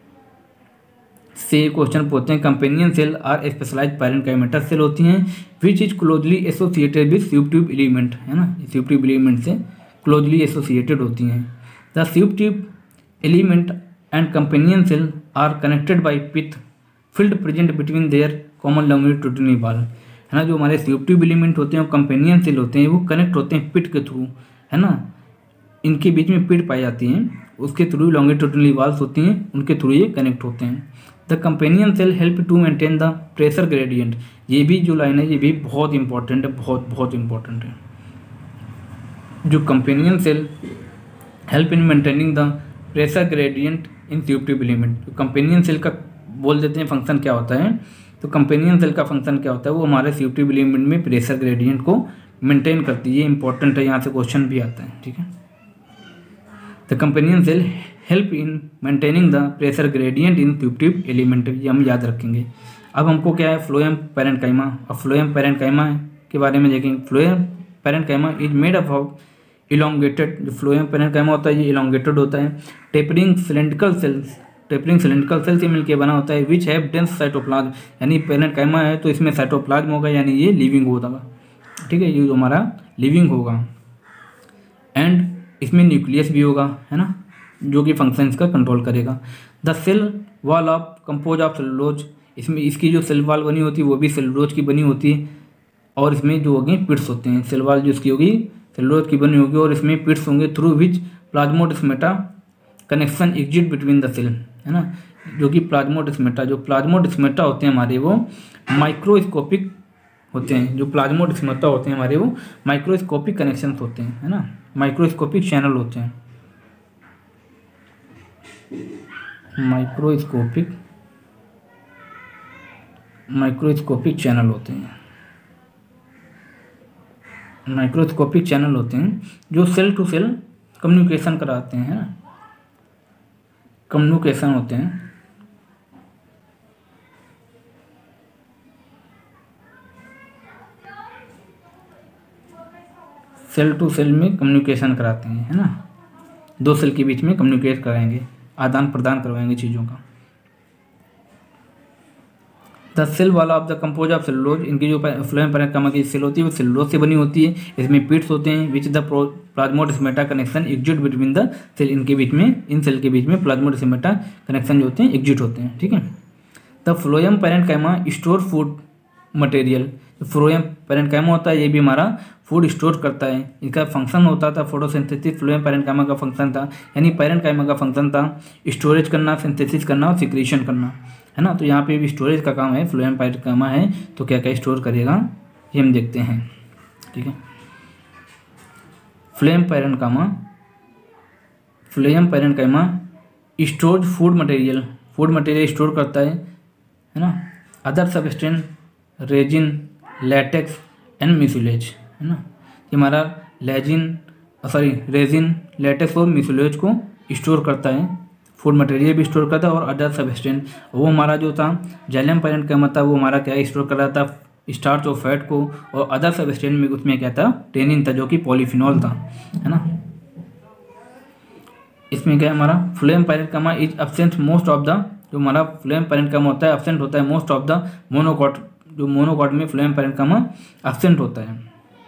से क्वेश्चन पूछते हैं, companion cell are specialise parenchymatous cell होती हैं which is closely associated with sieve tube element, है ना, स्वीप ट्यूब एलिमेंट से क्लोजली एसोसिएटेड होती हैं। The sieve tube element and companion cell are connected by pit field present between their common longitudinal wall, है ना। जो हमारे स्वीप ट्यूब एलिमेंट होते हैं कंपेनियन सेल होते हैं वो कनेक्ट होते हैं पिट के थ्रू, है ना, इनके बीच में पिट पाई जाती हैं, उसके थ्रू लॉन्गिट्यूडिनल वॉल्स होती हैं, उनके थ्रू ये कनेक्ट होते हैं। The companion cell help to maintain the pressure gradient, ये भी जो लाइन है ये भी बहुत इंपॉर्टेंट है, बहुत बहुत इंपॉर्टेंट है। जो companion cell help in maintaining the pressure gradient in sieve tube element, तो कंपेनियन सेल का बोल देते हैं फंक्शन क्या होता है, तो कंपेनियन सेल का फंक्शन क्या होता है, वो हमारे स्वीप ट्यूब एलिमेंट में प्रेशर ग्रेडियंट को मेंटेन करती है। ये इंपॉर्टेंट है, यहाँ से क्वेश्चन भी आता है, ठीक है। The companion cell help in maintaining the pressure gradient in sieve tube element, ये हम याद रखेंगे। अब हमको क्या है, फ्लोएम पैरेन्काइमा, अब फ्लोएम पैरेन्काइमा के बारे में देखेंगे। Phloem parenchyma is made up of elongated, जो फ्लोएम पैरेन्काइमा होता है ये इलोंगेटेड होता है, tapering cylindrical cells, tapering cylindrical cell से मिलकर बना होता है, विच हैव डेंस साइटोप्लाज्म, यानी पैरेन्काइमा है तो इसमें साइटोप्लाज्म होगा, यानी ये लिविंग होगा, ठीक है, ये हमारा लिविंग होगा। एंड इसमें न्यूक्लियस भी होगा, है ना, जो कि फंक्शन इसका कंट्रोल करेगा। The cell wall of compose of cellulose, इसमें इसकी जो सेल वॉल बनी होती है वो भी सेलुलोज की बनी होती है, और इसमें जो होगी पिट्स होते हैं, सेल वॉल जो इसकी होगी सेलुलोज की बनी होगी और इसमें पिट्स होंगे, through which plasmodesmata connection exit between the cell, है ना, जो कि प्लाज्मोडेस्माटा, जो प्लाज्मोडेस्माटा होते हैं हमारे वो माइक्रोस्कोपिक होते हैं, जो प्लाज्मोडेस्माटा होते हैं हमारे वो माइक्रोस्कोपिक कनेक्शंस होते हैं, है ना, माइक्रोस्कोपिक चैनल होते हैं, माइक्रोस्कोपिक माइक्रोस्कोपिक चैनल होते हैं माइक्रोस्कोपिक चैनल होते हैं जो सेल टू सेल कम्युनिकेशन कराते हैं, है ना, कम्युनिकेशन होते हैं। सेल टू सेल में कम्युनिकेशन कराते हैं, है ना, दो सेल के बीच में कम्युनिकेट कराएंगे, आदान प्रदान करवाएंगे चीज़ों का। The cell wall of the compose of cellulose, इनकी जो फ्लोएम पैरेन्काइमा की सेल होती है वो सेलुलोज से बनी होती है, इसमें पिट्स होते हैं, which the plasmodesmata connection exit between the cell, इनके बीच में इन सेल के बीच में प्लाज्मोडेस्माटा कनेक्शन जो होते हैं एग्जिट होते हैं, ठीक है। The phloem parenchyma store food material, phloem parenchyma होता है ये भी हमारा फूड स्टोर करता है, इसका फंक्शन होता था फोटोसिंथेसिस, फ्लोएम पैरेन्काइमा का फंक्शन था, यानी पैरेन्काइमा का फंक्शन था स्टोरेज करना, सिंथेसिस करना और सिक्रीशन करना, है ना। तो यहाँ पे भी स्टोरेज का काम है, फ्लोएम पैरेन्काइमा है तो क्या क्या स्टोर करेगा ये हम देखते हैं, ठीक है। Phloem parenchyma phloem parenchyma stores food material, food material store करता है है ना। Other substance resin, latex and mucilage, है ना। ये हमारा लेजिन सॉरी रेजिन, लैटेक्स और म्यूसिलेज को स्टोर करता है, फूड मटेरियल भी स्टोर करता है और अदर सबस्टेंस। वो हमारा जो था जाइलम पैरेन्काइमा था वो हमारा क्या स्टोर कर रहा था, स्टार्च और फैट को, और अदर सबस्टेंस में उसमें क्या था, टेनिन था जो कि पॉलीफिनॉल था, है ना। इसमें क्या है हमारा phloem parenchyma is absent most of the, जो हमारा फ्लेम पैरेन्काइमा होता है एब्सेंट होता है मोस्ट ऑफ द मोनोकॉट, जो मोनोकॉट में फ्लेम पैरेन्काइमा एब्सेंट होता है।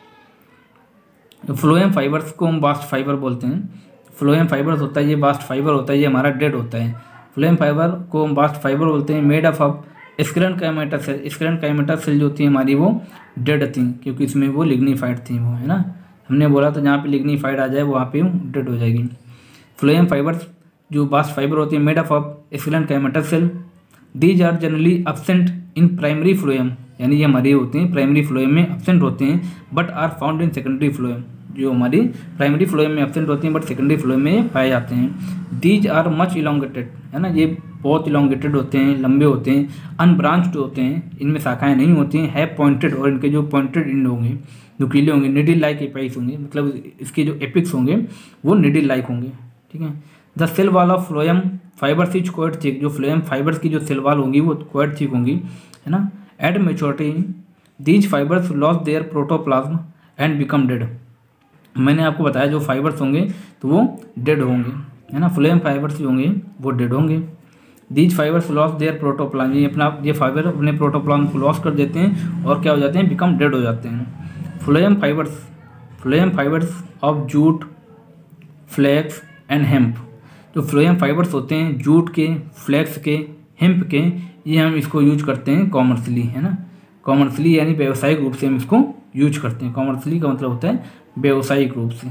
फ्लोएम फाइबर्स को हम बास्ट फाइबर बोलते हैं। फ्लोएम फाइबर्स होता है ये बास्ट फाइबर होता है, ये हमारा डेड होता है। फ्लोएम फाइबर को हम बास्ट फाइबर बोलते हैं, made of of sclerenchymata cell. Sclerenchymata cell जो थी हमारी वो डेड थी क्योंकि इसमें वो लिग्निफाइड थी वो, है ना। हमने बोला था जहाँ पे लिग्निफाइड आ जाए वहाँ पे डेड हो जाएगी। फ्लोएम फाइबर्स जो बास्ट फाइबर होती है made of of sclerenchymata cell, these are generally absent in primary phloem, यानी ये हमारी होती हैं प्राइमरी फ्लोएम में एब्सेंट होते हैं, but are found in secondary phloem. जो हमारी प्राइमरी फ्लोएम में एब्सेंट होती हैं बट सेकेंडरी फ्लोएम में पाए जाते हैं। दीज आर मच इलोंगेटेड, है ना, ये बहुत इलोंगेटेड होते हैं, लंबे होते हैं, अनब्रांच्ड होते हैं, इनमें शाखाएं नहीं होती हैं, है पॉइंटेड, और इनके जो पॉइंटेड एंड होंगे, नुकीले होंगे, निडिल लाइक एपेक्स होंगे, मतलब इसके जो एपिक्स होंगे वो निडिल लाइक होंगे, ठीक है। The cell wall of phloem fibres is quite thick, जो फ्लोएम फाइबर्स की जो सेल वॉल होंगी वो क्वाइट थिक होंगी, है ना। At maturity these fibres loss their protoplasm and become dead. मैंने आपको बताया जो फाइबर्स होंगे तो वो डेड होंगे, है ना। फ्लोएम फाइबर्स जो होंगे वो डेड होंगे। These fibres loss their protoplasm, ये अपना ये फाइबर अपने प्रोटोप्लाज्म को लॉस कर देते हैं और क्या हो जाते हैं, बिकम डेड हो जाते हैं। Phloem fibres phloem fibres of jute, flax and hemp, जो फ्लोएम फाइबर्स होते हैं जूट के, फ्लैक्स के, हेम्प के, ये हम इसको यूज करते हैं कॉमर्शली, है ना। कॉमर्शली यानी व्यावसायिक रूप से हम इसको यूज करते हैं। कॉमर्शली का मतलब होता है व्यावसायिक रूप से,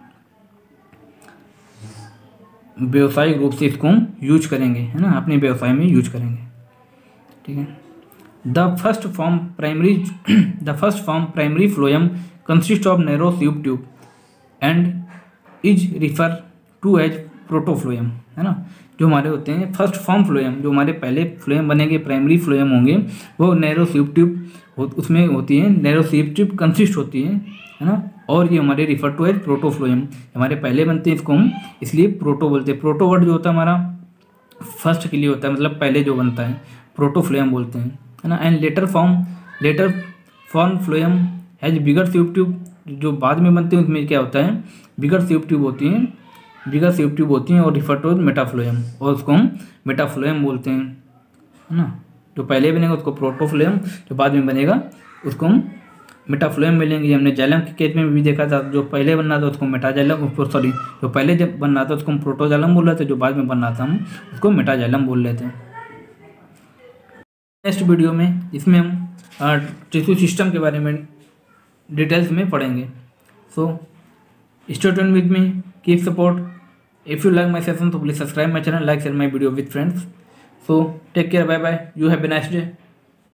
व्यावसायिक रूप से इसको हम यूज करेंगे, है ना, अपने व्यवसाय में यूज करेंगे, ठीक है। The first form primary the first form primary phloem consist of narrow tube tube and is refer to as protophloem, है ना। जो हमारे होते हैं फर्स्ट फॉर्म फ्लोएम, जो हमारे पहले फ्लोएम बनेंगे, प्राइमरी फ्लोएम होंगे, वो नैरो ट्यूब ट्यूब उसमें होती है, नैरो ट्यूब ट्यूब कंसिस्ट होती है, है ना। और ये हमारे रिफर टू एज प्रोटोफ्लोएम, हमारे पहले बनते हैं, इसको हम इसलिए प्रोटो बोलते हैं। प्रोटो वर्ड जो होता है हमारा फर्स्ट के लिए होता है, मतलब पहले जो बनता है, प्रोटोफ्लोएम बोलते हैं, है ना। And later form later form phloem has bigger tube tube, जो बाद में बनते हैं उसमें क्या होता है, बिगर ट्यूब ट्यूब होती हैं, बिगर ट्यूब ट्यूब होती हैं और रिफर टू एज मेटाफ्लोएम, और उसको हम मेटाफ्लोएम बोलते हैं, है ना। जो पहले बनेगा उसको प्रोटोफ्लोएम, जो बाद में बनेगा उसको हम मेटाफ्लोएम मिलेंगे। हमने जाइलम के केस में भी देखा था, जो पहले बनना था उसको मेटाजाइलम, सॉरी जो पहले जब बनना था उसको हम प्रोटोजाइलम बोल रहे थे, जो बाद में बनना था हम उसको मेटाजाइलम बोल रहे थे। नेक्स्ट वीडियो में इसमें हम टिश्यू सिस्टम के बारे में डिटेल्स में पढ़ेंगे। So stay tuned with me, keep support. If you like my session तो please subscribe my channel, like share my video with friends. So take care, bye bye, you have a nice day.